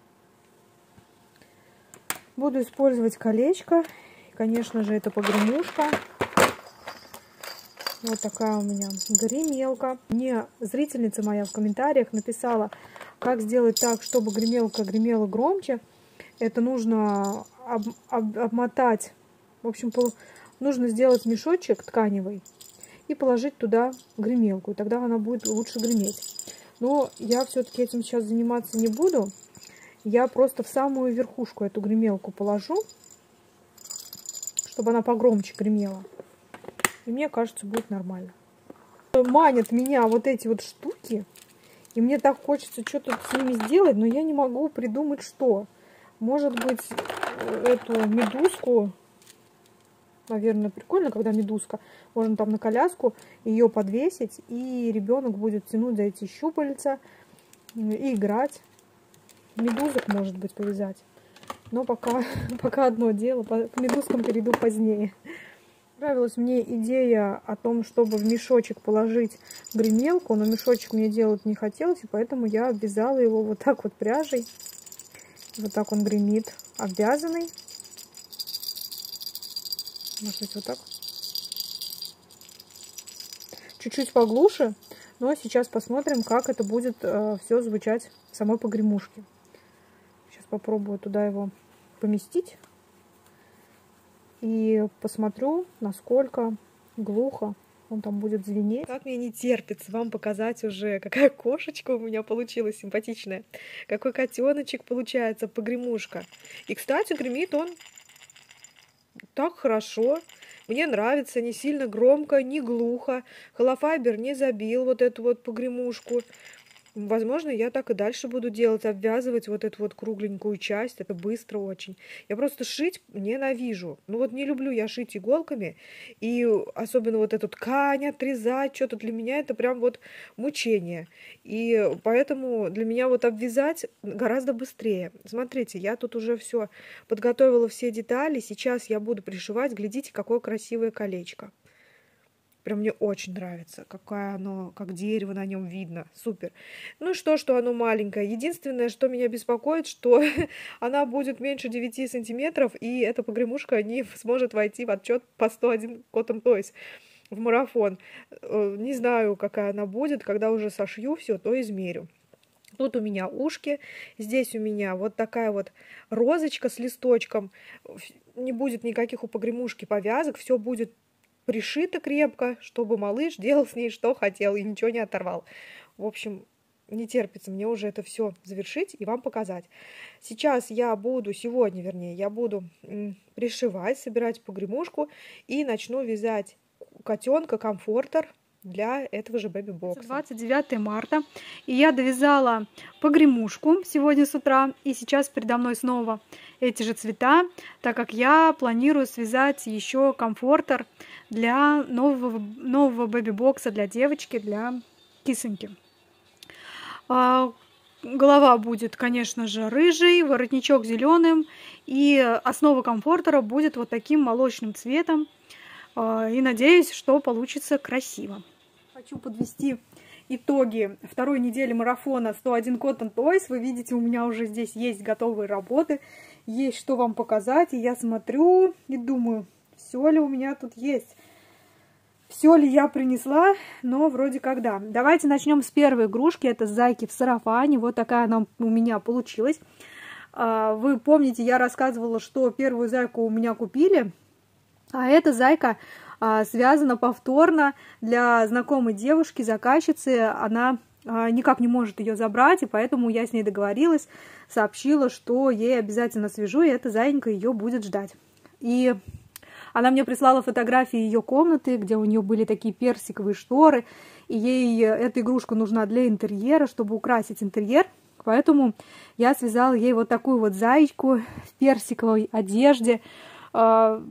Буду использовать колечко. И, конечно же, это погремушка. Вот такая у меня гремелка. Мне зрительница моя в комментариях написала, как сделать так, чтобы гремелка гремела громче. Это нужно обмотать. В общем, нужно сделать мешочек тканевый и положить туда гремелку. И тогда она будет лучше греметь. Но я все-таки этим сейчас заниматься не буду. Я просто в самую верхушку эту гремелку положу, чтобы она погромче гремела. И мне кажется, будет нормально. Манят меня вот эти вот штуки. И мне так хочется что-то с ними сделать, но я не могу придумать, что. Может быть, эту медузку. Наверное, прикольно, когда медузка. Можно там на коляску ее подвесить, и ребенок будет тянуть за эти щупальца и играть. Медузок, может быть, повязать. Но пока одно дело. К медузкам перейду позднее. Нравилась мне идея о том, чтобы в мешочек положить гремелку, но мешочек мне делать не хотелось, и поэтому я обвязала его вот так вот пряжей. Вот так он гремит, обвязанный. Может быть, вот так. Чуть-чуть поглуше, но сейчас посмотрим, как это будет все звучать в самой погремушке. Сейчас попробую туда его поместить. И посмотрю, насколько глухо он там будет звенеть. Как мне не терпится вам показать уже, какая кошечка у меня получилась симпатичная. Какой котеночек получается, погремушка. И, кстати, гремит он так хорошо. Мне нравится, не сильно громко, не глухо. Холофайбер не забил вот эту вот погремушку. Возможно, я так и дальше буду делать, обвязывать вот эту вот кругленькую часть. Это быстро очень. Я просто шить ненавижу. Ну вот не люблю я шить иголками. И особенно вот эту ткань отрезать. Что-то для меня это прям вот мучение. И поэтому для меня вот обвязать гораздо быстрее. Смотрите, я тут уже все подготовила, все детали. Сейчас я буду пришивать. Глядите, какое красивое колечко. Прям мне очень нравится, какое оно, как дерево на нем видно. Супер. Ну и что оно маленькое. Единственное, что меня беспокоит, что она будет меньше 9 сантиметров, и эта погремушка не сможет войти в отчет по 101 Cotton Toys в марафон. Не знаю, какая она будет. Когда уже сошью все, то измерю. Тут у меня ушки, здесь у меня вот такая вот розочка с листочком. Не будет никаких у погремушки повязок, все будет пришито крепко, чтобы малыш делал с ней что хотел и ничего не оторвал. В общем, не терпится мне уже это все завершить и вам показать. Сейчас сегодня, я буду пришивать, собирать погремушку и начну вязать котенка комфортер для этого же бэби-бокса. 29 марта, и я довязала погремушку сегодня с утра, и сейчас передо мной снова эти же цвета, так как я планирую связать еще комфортер для нового бэби-бокса для девочки, для кисоньки. Голова будет, конечно же, рыжий, воротничок зеленым, и основа комфортера будет вот таким молочным цветом. И надеюсь, что получится красиво. Хочу подвести итоги второй недели марафона 101 Cotton Toys. Вы видите, у меня уже здесь есть готовые работы, есть что вам показать. И я смотрю и думаю, все ли у меня тут есть. Все ли я принесла, но вроде как да. Давайте начнем с первой игрушки. Это зайки в сарафане. Вот такая она у меня получилась. Вы помните, я рассказывала, что первую зайку у меня купили. А эта зайка связана повторно для знакомой девушки, заказчицы. Она никак не может ее забрать, и поэтому я с ней договорилась, сообщила, что ей обязательно свяжу, и эта зайка ее будет ждать. И она мне прислала фотографии ее комнаты, где у нее были такие персиковые шторы, и ей эта игрушка нужна для интерьера, чтобы украсить интерьер. Поэтому я связала ей вот такую вот зайку в персиковой одежде.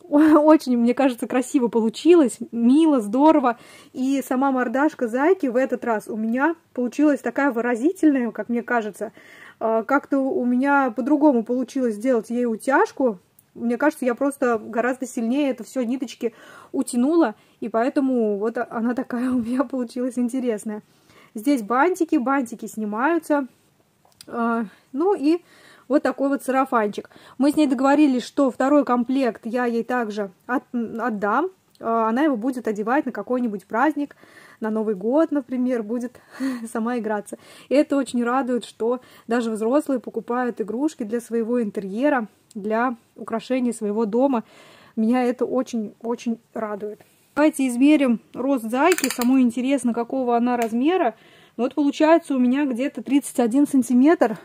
Очень, мне кажется, красиво получилось, мило, здорово. И сама мордашка зайки в этот раз у меня получилась такая выразительная, как мне кажется. Как-то у меня по-другому получилось сделать ей утяжку. Мне кажется, я просто гораздо сильнее это все ниточки утянула, и поэтому вот она такая у меня получилась интересная. Здесь бантики, бантики снимаются. Ну и вот такой вот сарафанчик. Мы с ней договорились, что второй комплект я ей также отдам. Она его будет одевать на какой-нибудь праздник, на Новый год, например, будет сама играться. И это очень радует, что даже взрослые покупают игрушки для своего интерьера, для украшения своего дома. Меня это очень-очень радует. Давайте измерим рост зайки. Самое интересно, какого она размера. Вот получается у меня где-то 31 сантиметр.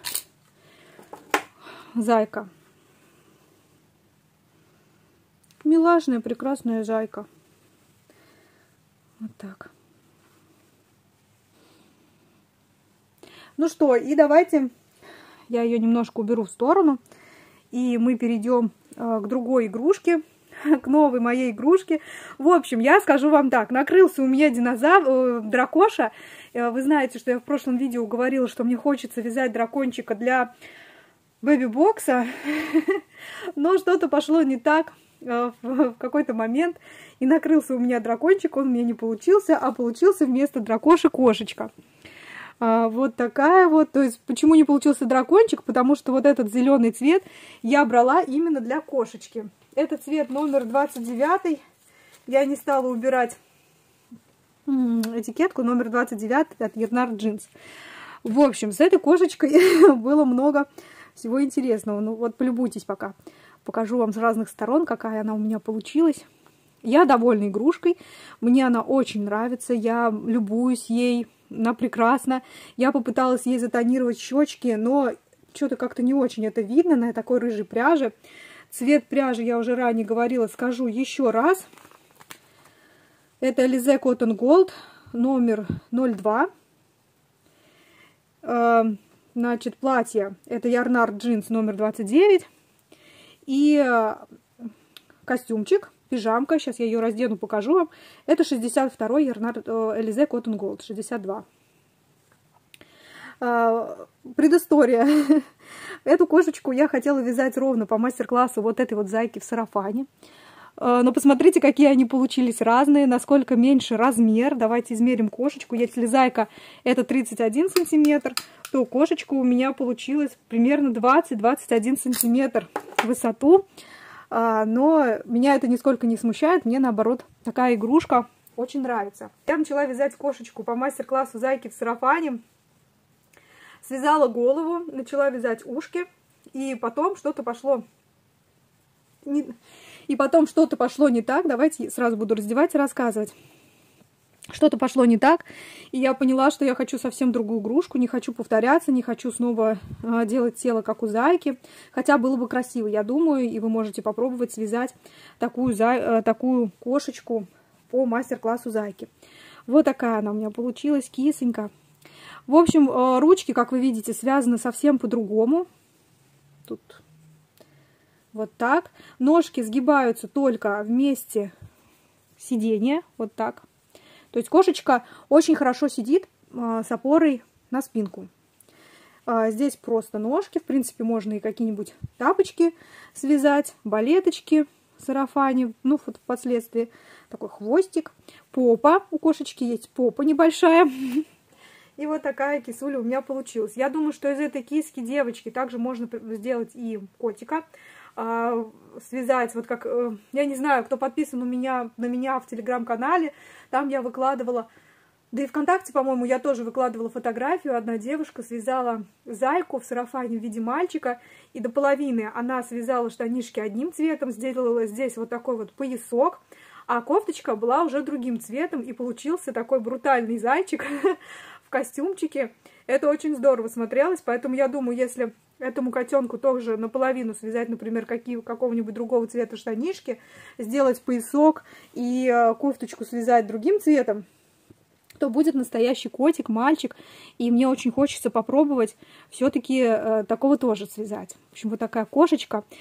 Зайка. Милашная, прекрасная зайка. Вот так. Ну что, и давайте я ее немножко уберу в сторону. И мы перейдем к другой игрушке, к новой моей игрушке. В общем, я скажу вам так. Накрылся у меня дракоша. Вы знаете, что я в прошлом видео говорила, что мне хочется вязать дракончика для бэби-бокса, но что-то пошло не так в какой-то момент, и накрылся у меня дракончик, он у меня не получился, а получился вместо дракоши кошечка. Вот такая вот, то есть почему не получился дракончик, потому что вот этот зеленый цвет я брала именно для кошечки. Это цвет номер 29, я не стала убирать этикетку, номер 29 от Yarnart Jeans. В общем, с этой кошечкой было много всего интересного. Ну вот полюбуйтесь пока. Покажу вам с разных сторон, какая она у меня получилась. Я довольна игрушкой. Мне она очень нравится. Я любуюсь ей. Она прекрасна. Я попыталась ей затонировать щечки, но что-то как-то не очень это видно на такой рыжей пряже. Цвет пряжи я уже ранее говорила, скажу еще раз. Это Alize Cotton Gold номер 02. Значит, платье, это Yarnart Jeans номер 29. И костюмчик, пижамка, сейчас я ее раздену, покажу вам. Это 62-й Alize Cotton Gold, 62. Предыстория. Эту кошечку я хотела вязать ровно по мастер-классу вот этой вот зайки в сарафане. Но посмотрите, какие они получились разные, насколько меньше размер. Давайте измерим кошечку. Если зайка это 31 сантиметр, то кошечка у меня получилась примерно 20-21 сантиметр в высоту. Но меня это нисколько не смущает. Мне, наоборот, такая игрушка очень нравится. Я начала вязать кошечку по мастер-классу зайки в сарафане. Связала голову, начала вязать ушки. И потом что-то пошло не так. Давайте сразу буду раздевать и рассказывать. Что-то пошло не так, и я поняла, что я хочу совсем другую игрушку, не хочу повторяться, не хочу снова делать тело, как у зайки. Хотя было бы красиво, я думаю, и вы можете попробовать связать такую кошечку по мастер-классу зайки. Вот такая она у меня получилась, кисонька. В общем, ручки, как вы видите, связаны совсем по-другому. Тут вот так. Ножки сгибаются только в месте сидения, вот так. То есть кошечка очень хорошо сидит с опорой на спинку. Здесь просто ножки. В принципе, можно и какие-нибудь тапочки связать, балеточки в сарафане. Ну, вот впоследствии такой хвостик. Попа. У кошечки есть попа небольшая. И вот такая кисуля у меня получилась. Я думаю, что из этой киски девочки также можно сделать и котика. Связать, вот как, я не знаю, кто подписан на меня в телеграм-канале, там я выкладывала, да и ВКонтакте, по-моему, я тоже выкладывала фотографию, одна девушка связала зайку в сарафане в виде мальчика, и до половины она связала штанишки одним цветом, сделала здесь вот такой вот поясок, а кофточка была уже другим цветом, и получился такой брутальный зайчик в костюмчике. Это очень здорово смотрелось, поэтому я думаю, если этому котенку тоже наполовину связать, например, какого-нибудь другого цвета штанишки, сделать поясок и кофточку связать другим цветом, то будет настоящий котик, мальчик. И мне очень хочется попробовать все-таки такого тоже связать. В общем, вот такая кошечка.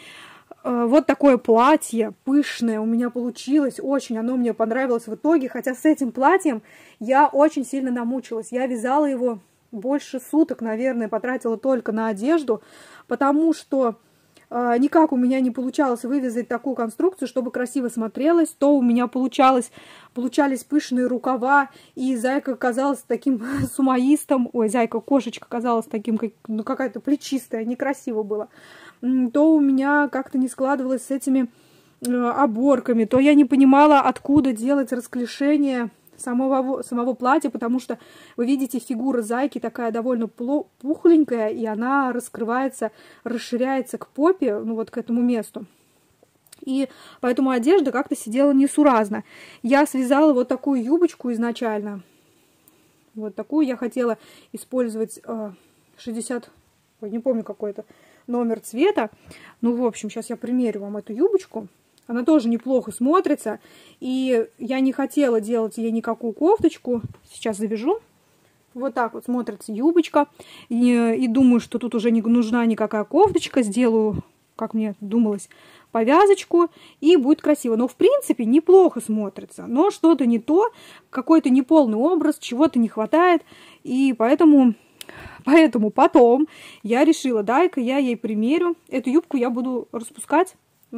Вот такое платье пышное у меня получилось, очень оно мне понравилось в итоге, хотя с этим платьем я очень сильно намучилась. Я вязала его больше суток, наверное, потратила только на одежду, потому что никак у меня не получалось вывязать такую конструкцию, чтобы красиво смотрелось. То у меня получались пышные рукава, и зайка казалась таким сумоистом. Ой, зайка-кошечка казалась таким, ну, какая-то плечистая, некрасиво было. То у меня как-то не складывалось с этими оборками, то я не понимала, откуда делать расклешение самого платья, потому что, вы видите, фигура зайки такая довольно пухленькая, и она раскрывается, расширяется к попе, ну вот к этому месту. И поэтому одежда как-то сидела несуразно. Я связала вот такую юбочку изначально. Вот такую я хотела использовать 60, ой, не помню какой это номер цвета. Ну, в общем, сейчас я примерю вам эту юбочку. Она тоже неплохо смотрится. И я не хотела делать ей никакую кофточку. Сейчас завяжу. Вот так вот смотрится юбочка. И думаю, что тут уже не нужна никакая кофточка. Сделаю, как мне думалось, повязочку. И будет красиво. Но, в принципе, неплохо смотрится. Но что-то не то. Какой-то неполный образ. Чего-то не хватает. И поэтому потом я решила, дай-ка я ей примерю. Эту юбку я буду распускать,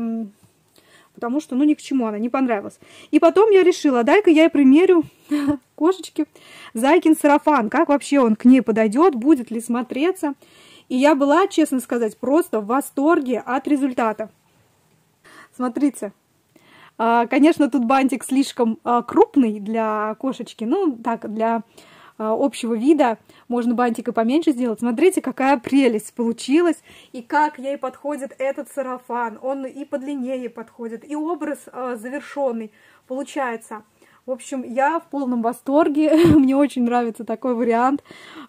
потому что, ну, ни к чему она не понравилась. И потом я решила, дай-ка я ей примерю кошечки зайкин сарафан. Как вообще он к ней подойдет, будет ли смотреться. И я была, честно сказать, просто в восторге от результата. Смотрите. Конечно, тут бантик слишком крупный для кошечки. Ну, так, для общего вида. Можно бантик и поменьше сделать. Смотрите, какая прелесть получилась. И как ей подходит этот сарафан. Он и подлиннее подходит. И образ завершенный получается. В общем, я в полном восторге. Мне очень нравится такой вариант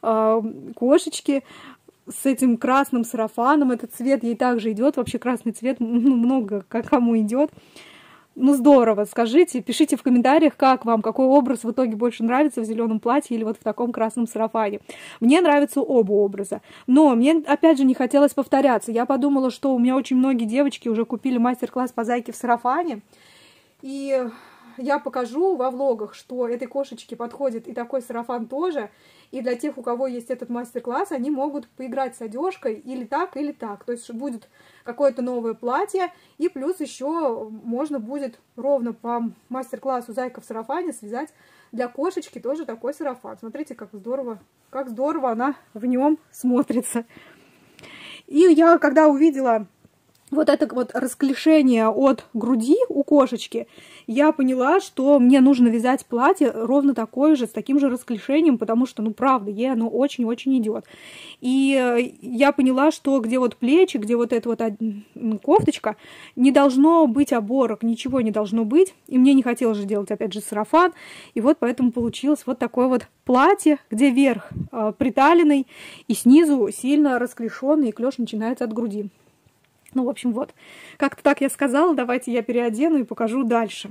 кошечки с этим красным сарафаном. Этот цвет ей также идет. Вообще красный цвет, ну, много кому идет. Ну, здорово, скажите, пишите в комментариях, как вам, какой образ в итоге больше нравится в зеленом платье или вот в таком красном сарафане. Мне нравятся оба образа, но мне, опять же, не хотелось повторяться. Я подумала, что у меня очень многие девочки уже купили мастер-класс по зайке в сарафане, и я покажу во влогах, что этой кошечке подходит и такой сарафан тоже. И для тех, у кого есть этот мастер-класс, они могут поиграть с одежкой или так, или так. То есть будет какое-то новое платье, и плюс еще можно будет ровно по мастер-классу «Зайка в сарафане» связать для кошечки тоже такой сарафан. Смотрите, как здорово она в нем смотрится. И я, когда увидела вот это вот расклешение от груди у кошечки, я поняла, что мне нужно вязать платье ровно такое же, с таким же расклешением, потому что, ну, правда, ей оно очень-очень идет. И я поняла, что где вот плечи, где вот эта вот кофточка, не должно быть оборок, ничего не должно быть. И мне не хотелось же делать, опять же, сарафан. И вот поэтому получилось вот такое вот платье, где верх приталенный, и снизу сильно расклешенный, и клеш начинается от груди. Ну, в общем, вот. Как-то так я сказала. Давайте я переодену и покажу дальше.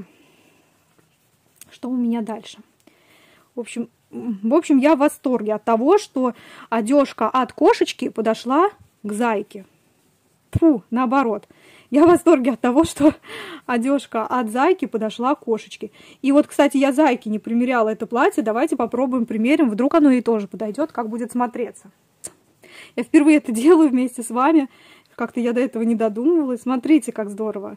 Что у меня дальше? В общем, я в восторге от того, что одежка от кошечки подошла к зайке. Фу, наоборот. Я в восторге от того, что одежка от зайки подошла к кошечке. И вот, кстати, я зайке не примеряла это платье. Давайте попробуем примерим. Вдруг оно ей тоже подойдет, как будет смотреться. Я впервые это делаю вместе с вами. Как-то я до этого не додумывалась. Смотрите, как здорово.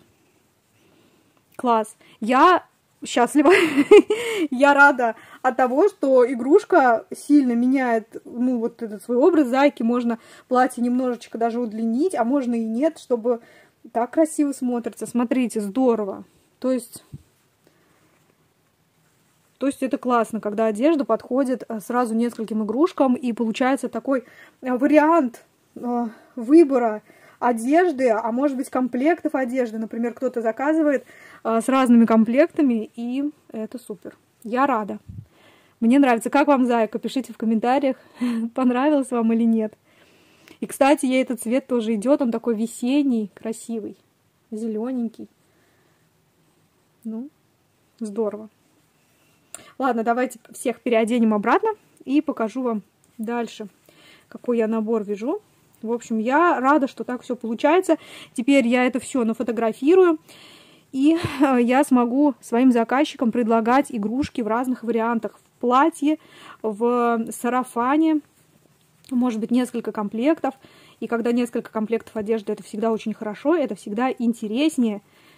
Класс. Я счастлива. Я рада от того, что игрушка сильно меняет, ну, вот этот свой образ зайки. Можно платье немножечко даже удлинить, а можно и нет, чтобы так красиво смотрится. Смотрите, здорово. То есть это классно, когда одежда подходит сразу нескольким игрушкам, и получается такой вариант выбора одежды, а может быть комплектов одежды. Например, кто-то заказывает с разными комплектами, и это супер. Я рада. Мне нравится. Как вам зайка? Пишите в комментариях, понравилось вам или нет. И, кстати, ей этот цвет тоже идет. Он такой весенний, красивый, зелененький. Ну, здорово. Ладно, давайте всех переоденем обратно и покажу вам дальше, какой я набор вяжу. В общем, я рада, что так все получается. Теперь я это все нафотографирую, и я смогу своим заказчикам предлагать игрушки в разных вариантах. В платье, в сарафане, может быть, несколько комплектов. И когда несколько комплектов одежды, это всегда очень хорошо, это всегда интереснее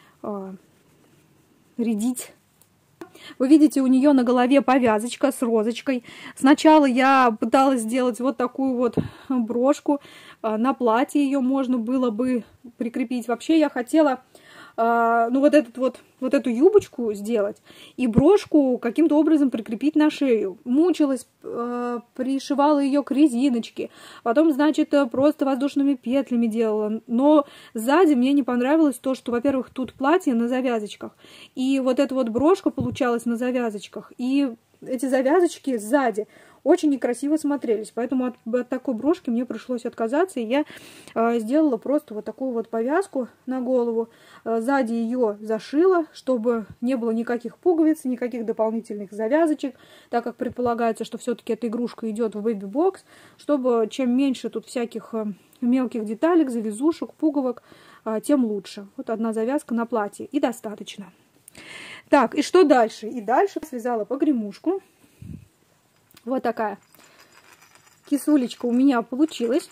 рядить. Вы видите, у нее на голове повязочка с розочкой. Сначала я пыталась сделать вот такую вот брошку. На платье ее можно было бы прикрепить. Вообще я хотела ну, вот эту юбочку сделать и брошку каким-то образом прикрепить на шею. Мучилась, пришивала ее к резиночке, потом, значит, просто воздушными петлями делала. Но сзади мне не понравилось то, что, во-первых, тут платье на завязочках, и вот эта вот брошка получалась на завязочках, и эти завязочки сзади очень некрасиво смотрелись, поэтому от такой брошки мне пришлось отказаться, и я сделала просто вот такую вот повязку на голову, сзади ее зашила, чтобы не было никаких пуговиц, никаких дополнительных завязочек, так как предполагается, что все-таки эта игрушка идет в бэби-бокс, чтобы чем меньше тут всяких мелких деталек, завязушек, пуговок, тем лучше. Вот одна завязка на платье, и достаточно. Так, и что дальше? И дальше связала погремушку. Вот такая кисулечка у меня получилась.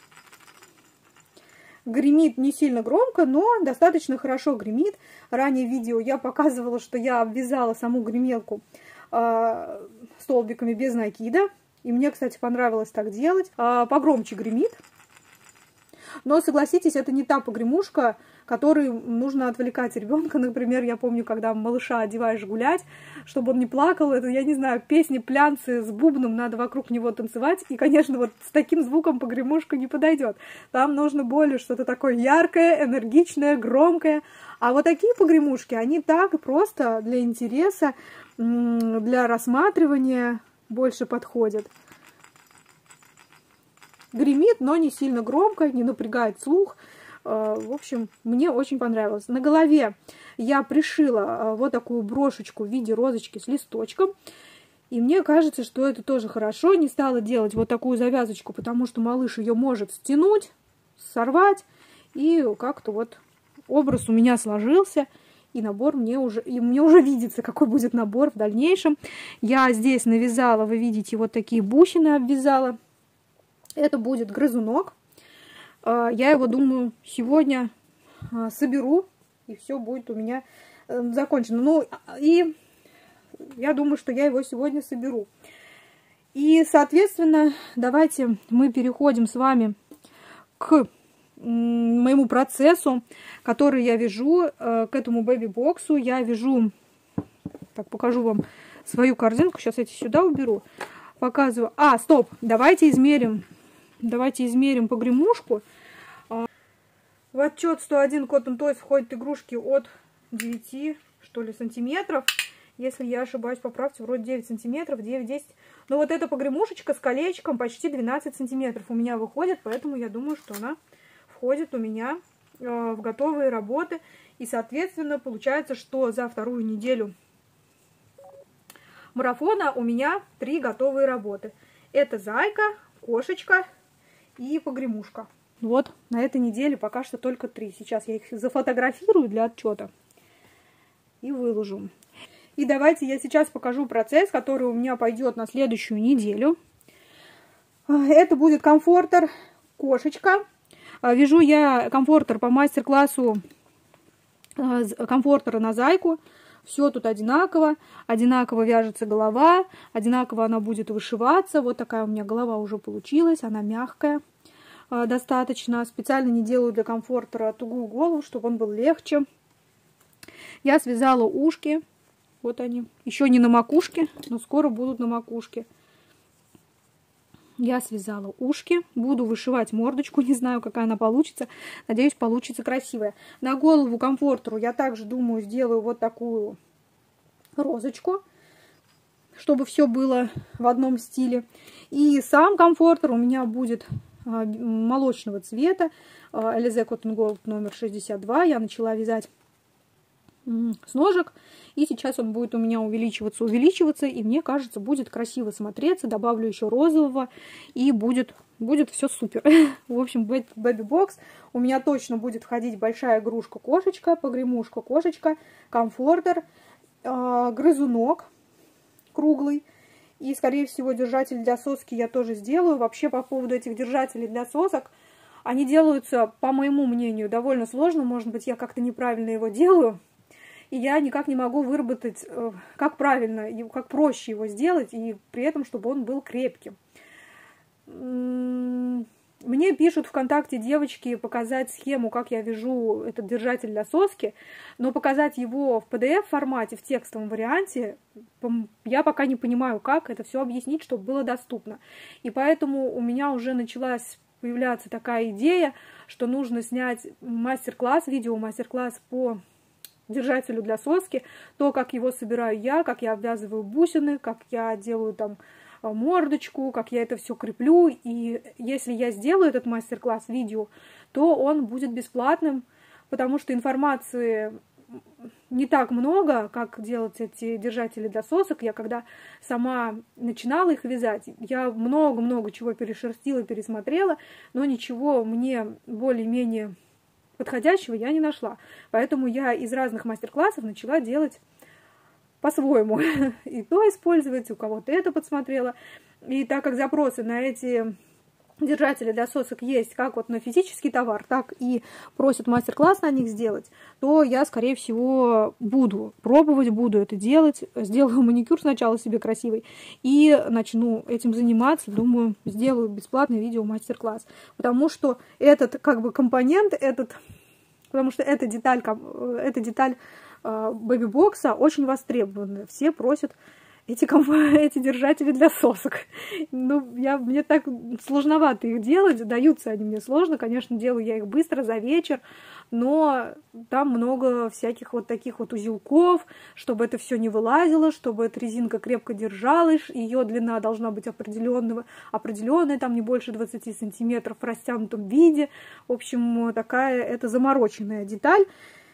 Гремит не сильно громко, но достаточно хорошо гремит. Ранее в видео я показывала, что я обвязала саму гремелку столбиками без накида. И мне, кстати, понравилось так делать. Погромче гремит. Но, согласитесь, это не та погремушка, которой нужно отвлекать ребенка. Например, я помню, когда малыша одеваешь гулять, чтобы он не плакал, это, я не знаю, песни, плянцы с бубном, надо вокруг него танцевать. И, конечно, вот с таким звуком погремушка не подойдет. Там нужно более что-то такое яркое, энергичное, громкое. А вот такие погремушки, они так просто для интереса, для рассматривания больше подходят. Гремит, но не сильно громко, не напрягает слух. В общем, мне очень понравилось. На голове я пришила вот такую брошечку в виде розочки с листочком. И мне кажется, что это тоже хорошо. Не стала делать вот такую завязочку, потому что малыш ее может стянуть, сорвать. И как-то вот образ у меня сложился. И набор мне уже видится, какой будет набор в дальнейшем. Я здесь навязала, вы видите, вот такие бусины обвязала. Это будет грызунок. Я его, думаю, сегодня соберу, и все будет у меня закончено. Ну, и я думаю, что я его сегодня соберу. И, соответственно, давайте мы переходим с вами к моему процессу, который я вяжу, к этому бэби-боксу. Я вяжу, так, покажу вам свою корзинку. Сейчас эти сюда уберу. Показываю. Стоп, давайте измерим погремушку. В отчет 101 Cotton Toys входят игрушки от 9, что ли, сантиметров. Если я ошибаюсь, поправьте, вроде 9 сантиметров, 9-10. Но вот эта погремушечка с колечком почти 12 сантиметров у меня выходит, поэтому я думаю, что она входит у меня в готовые работы. И, соответственно, получается, что за вторую неделю марафона у меня 3 готовые работы. Это зайка, кошечка и погремушка. Вот, на этой неделе пока что только 3. Сейчас я их зафотографирую для отчета и выложу. И давайте я сейчас покажу процесс, который у меня пойдет на следующую неделю. Это будет комфортер кошечка. Вяжу я комфортер по мастер-классу комфортера на зайку. Все тут одинаково. Одинаково вяжется голова. Одинаково она будет вышиваться. Вот такая у меня голова уже получилась. Она мягкая достаточно. Специально не делаю для комфортера тугую голову, чтобы он был легче. Я связала ушки. Вот они. Еще не на макушке, но скоро будут на макушке. Я связала ушки. Буду вышивать мордочку. Не знаю, какая она получится. Надеюсь, получится красивая. На голову комфортеру я также, думаю, сделаю вот такую розочку, чтобы все было в одном стиле. И сам комфортер у меня будет молочного цвета. Alize Cotton Gold номер 62. Я начала вязать с ножек. И сейчас он будет у меня увеличиваться, и мне кажется, будет красиво смотреться. Добавлю еще розового, и будет все супер. В общем, в этот бэби-бокс у меня точно будет входить большая игрушка-кошечка, погремушка-кошечка, комфортер, грызунок круглый. И, скорее всего, держатель для соски я тоже сделаю. Вообще, по поводу этих держателей для сосок, они делаются, по моему мнению, довольно сложно. Может быть, я как-то неправильно его делаю. И я никак не могу выработать, как правильно, как проще его сделать, и при этом, чтобы он был крепким. Мне пишут ВКонтакте девочки показать схему, как я вяжу этот держатель для соски, но показать его в PDF-формате, в текстовом варианте, я пока не понимаю, как это все объяснить, чтобы было доступно. И поэтому у меня уже началась появляться такая идея, что нужно снять мастер-класс, видео-мастер-класс по держателю для соски, то, как его собираю я, как я обвязываю бусины, как я делаю там мордочку, как я это все креплю. И если я сделаю этот мастер-класс видео, то он будет бесплатным, потому что информации не так много, как делать эти держатели для сосок. Я когда сама начинала их вязать, я много-много чего перешерстила, пересмотрела, но ничего мне более-менее подходящего я не нашла. Поэтому я из разных мастер-классов начала делать по-своему. И то использовать, у кого-то это подсмотрела. И так как запросы на эти держатели для сосок есть как вот на физический товар, так и просят мастер-класс на них сделать, то я, скорее всего, буду пробовать, буду это делать. Сделаю маникюр сначала себе красивый и начну этим заниматься. Думаю, сделаю бесплатный видео-мастер-класс. Потому что этот как бы компонент, потому что эта деталь бэби-бокса очень востребованы. Все просят эти держатели для сосок. Ну, мне так сложновато их делать, даются они мне сложно. Конечно, делаю я их быстро, за вечер, но там много всяких вот таких вот узелков, чтобы это все не вылазило, чтобы эта резинка крепко держалась, ее длина должна быть определенная, там не больше 20 сантиметров в растянутом виде. В общем, такая это замороченная деталь,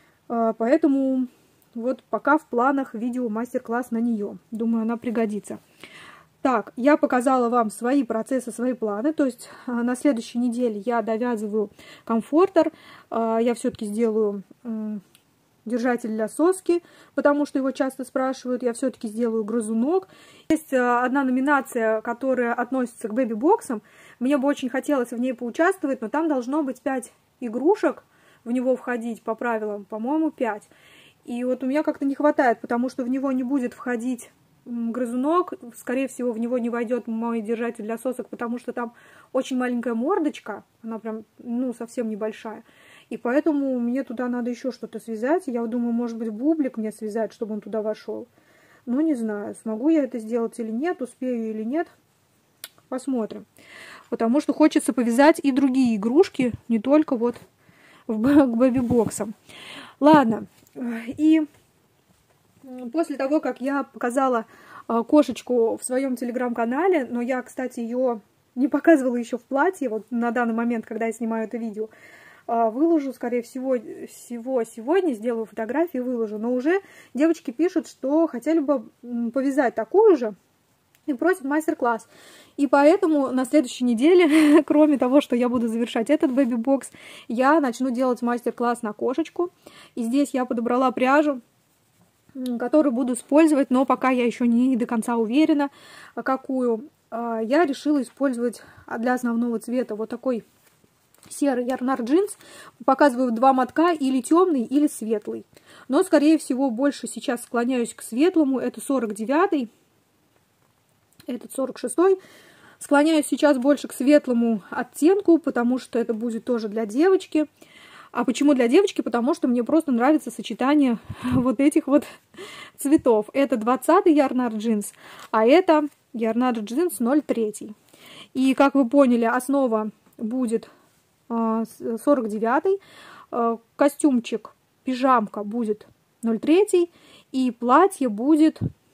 поэтому вот пока в планах видео мастер-класс на нее. Думаю, она пригодится. Так, я показала вам свои процессы, свои планы. То есть на следующей неделе я довязываю комфортер. Я все-таки сделаю держатель для соски, потому что его часто спрашивают. Я все-таки сделаю грызунок. Есть одна номинация, которая относится к бэби-боксам. Мне бы очень хотелось в ней поучаствовать, но там должно быть 5 игрушек в него входить по правилам. По-моему, 5. И вот у меня как-то не хватает, потому что в него не будет входить грызунок. Скорее всего, в него не войдет мой держатель для сосок, потому что там очень маленькая мордочка. Она прям, совсем небольшая. И поэтому мне туда надо еще что-то связать. Я думаю, может быть, бублик мне связать, чтобы он туда вошел. Но не знаю, смогу я это сделать или нет, успею или нет. Посмотрим. Потому что хочется повязать и другие игрушки, не только вот к бэби-боксам. Ладно. И после того, как я показала кошечку в своем телеграм-канале, но я, кстати, ее не показывала еще в платье, вот на данный момент, когда я снимаю это видео, выложу, скорее всего, сегодня, сделаю фотографии, выложу. Но уже девочки пишут, что хотели бы повязать такую же и просят мастер-класс. И поэтому на следующей неделе, кроме того, что я буду завершать этот бэби-бокс, я начну делать мастер-класс на кошечку. И здесь я подобрала пряжу, которую буду использовать, но пока я еще не до конца уверена, какую. Я решила использовать для основного цвета вот такой серый Ярнард джинс. Показываю 2 мотка, или темный, или светлый. Но, скорее всего, больше сейчас склоняюсь к светлому. Это 49-й. Этот 46-й. Склоняюсь сейчас больше к светлому оттенку, потому что это будет тоже для девочки. А почему для девочки? Потому что мне просто нравится сочетание вот этих вот цветов. Это 20-й Ярнард джинс, а это Ярнард джинс 03. И, как вы поняли, основа будет 49-й. Костюмчик, пижамка будет 03. И платье будет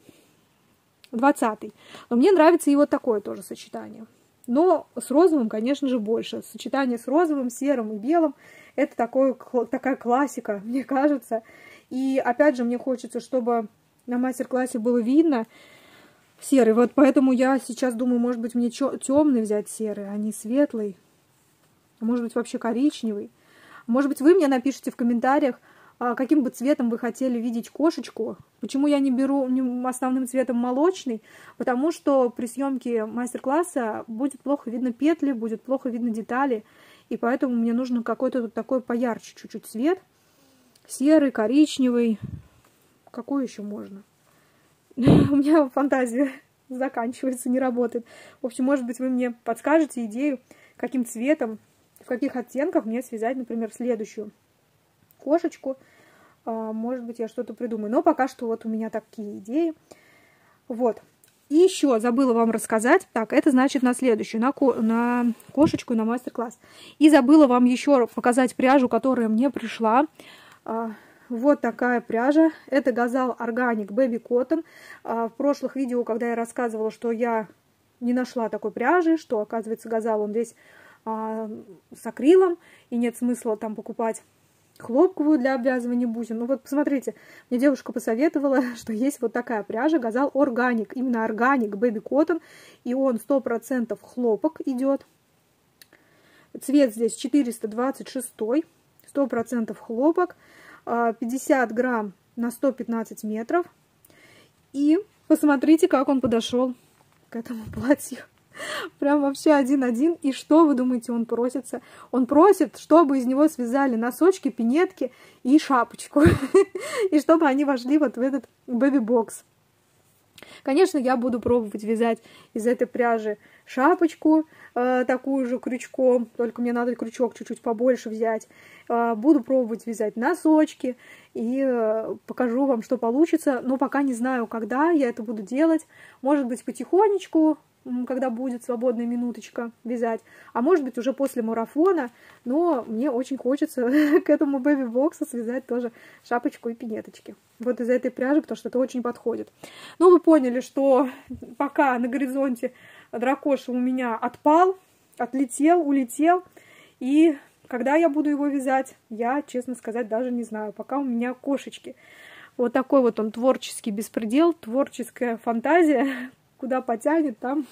20-й. Но мне нравится и вот такое тоже сочетание. Но с розовым, конечно же, больше. Сочетание с розовым, серым и белым — это такая классика, мне кажется. И опять же, мне хочется, чтобы на мастер-классе было видно серый. Вот поэтому я сейчас думаю, может быть, мне темный взять серый, а не светлый. Может быть, вообще коричневый. Может быть, вы мне напишите в комментариях, каким бы цветом вы хотели видеть кошечку. Почему я не беру основным цветом молочный? Потому что при съемке мастер-класса будет плохо видно петли, будет плохо видно детали. И поэтому мне нужно какой-то вот такой поярче чуть-чуть цвет. Серый, коричневый. Какой еще можно? У меня фантазия заканчивается, не работает. В общем, может быть, вы мне подскажете идею, каким цветом, в каких оттенках мне связать, например, следующую кошечку. Может быть, я что-то придумаю. Но пока что вот у меня такие идеи. Вот. И еще забыла вам рассказать. Так, это значит на следующую, на кошечку, на мастер-класс. И забыла вам еще показать пряжу, которая мне пришла. Вот такая пряжа. Это Gazal Organic Baby Cotton. В прошлых видео, когда я рассказывала, что я не нашла такой пряжи, что, оказывается, Gazal, он весь с акрилом, и нет смысла там покупать хлопковую для обвязывания бусин. Ну вот посмотрите, мне девушка посоветовала, что есть вот такая пряжа Gazal Organic, именно Organic Baby Cotton, и он 100% хлопок идет. Цвет здесь 426, 100% хлопок, 50 грамм на 115 метров. И посмотрите, как он подошел к этому платью. Прям вообще один-один. И что вы думаете, он просится? Он просит, чтобы из него связали носочки, пинетки и шапочку. И чтобы они вошли вот в этот бэби-бокс. Конечно, я буду пробовать вязать из этой пряжи шапочку, такую же крючком, только мне надо крючок чуть-чуть побольше взять. Буду пробовать вязать носочки и покажу вам, что получится. Но пока не знаю, когда я это буду делать. Может быть, потихонечку, когда будет свободная минуточка вязать, а может быть уже после марафона, но мне очень хочется к этому бэби-боксу связать тоже шапочку и пинеточки. Вот из этой пряжи, потому что это очень подходит. Ну, вы поняли, что пока на горизонте дракоша у меня отпал, отлетел, улетел, и когда я буду его вязать, я, честно сказать, даже не знаю, пока у меня кошечки. Вот такой вот он творческий беспредел, творческая фантазия. Куда потянет, там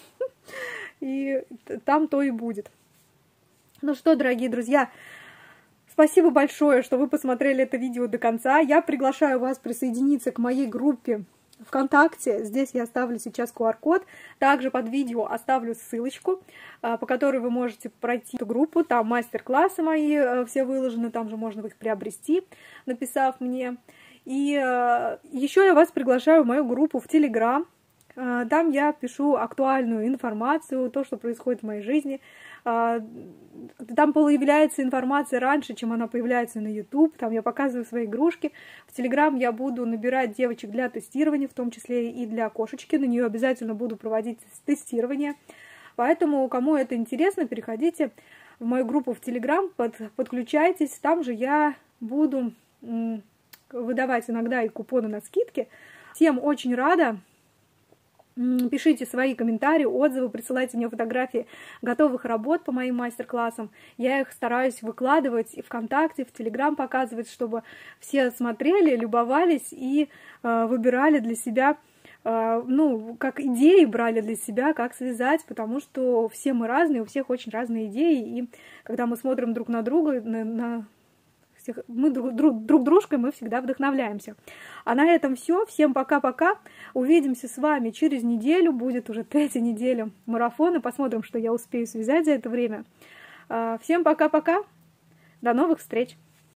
и там то и будет. Ну что, дорогие друзья, спасибо большое, что вы посмотрели это видео до конца. Я приглашаю вас присоединиться к моей группе ВКонтакте. Здесь я оставлю сейчас QR-код. Также под видео оставлю ссылочку, по которой вы можете пройти эту группу. Там мастер-классы мои все выложены, там же можно их приобрести, написав мне. И еще я вас приглашаю в мою группу в Telegram. Там я пишу актуальную информацию, то, что происходит в моей жизни. Там появляется информация раньше, чем она появляется на YouTube. Там я показываю свои игрушки. В Telegram я буду набирать девочек для тестирования, в том числе и для кошечки. На нее обязательно буду проводить тестирование. Поэтому, кому это интересно, переходите в мою группу в Telegram, подключайтесь. Там же я буду выдавать иногда и купоны на скидки. Всем очень рада. Пишите свои комментарии, отзывы, присылайте мне фотографии готовых работ по моим мастер-классам. Я их стараюсь выкладывать и ВКонтакте, в Телеграм показывать, чтобы все смотрели, любовались и выбирали для себя, ну, как идеи брали для себя, как связать, потому что все мы разные, у всех очень разные идеи, и когда мы смотрим друг на друга, мы друг дружкой мы всегда вдохновляемся. А на этом все. Всем пока-пока. Увидимся с вами через неделю. Будет уже 3-я неделя марафона. Посмотрим, что я успею связать за это время. Всем пока-пока. До новых встреч.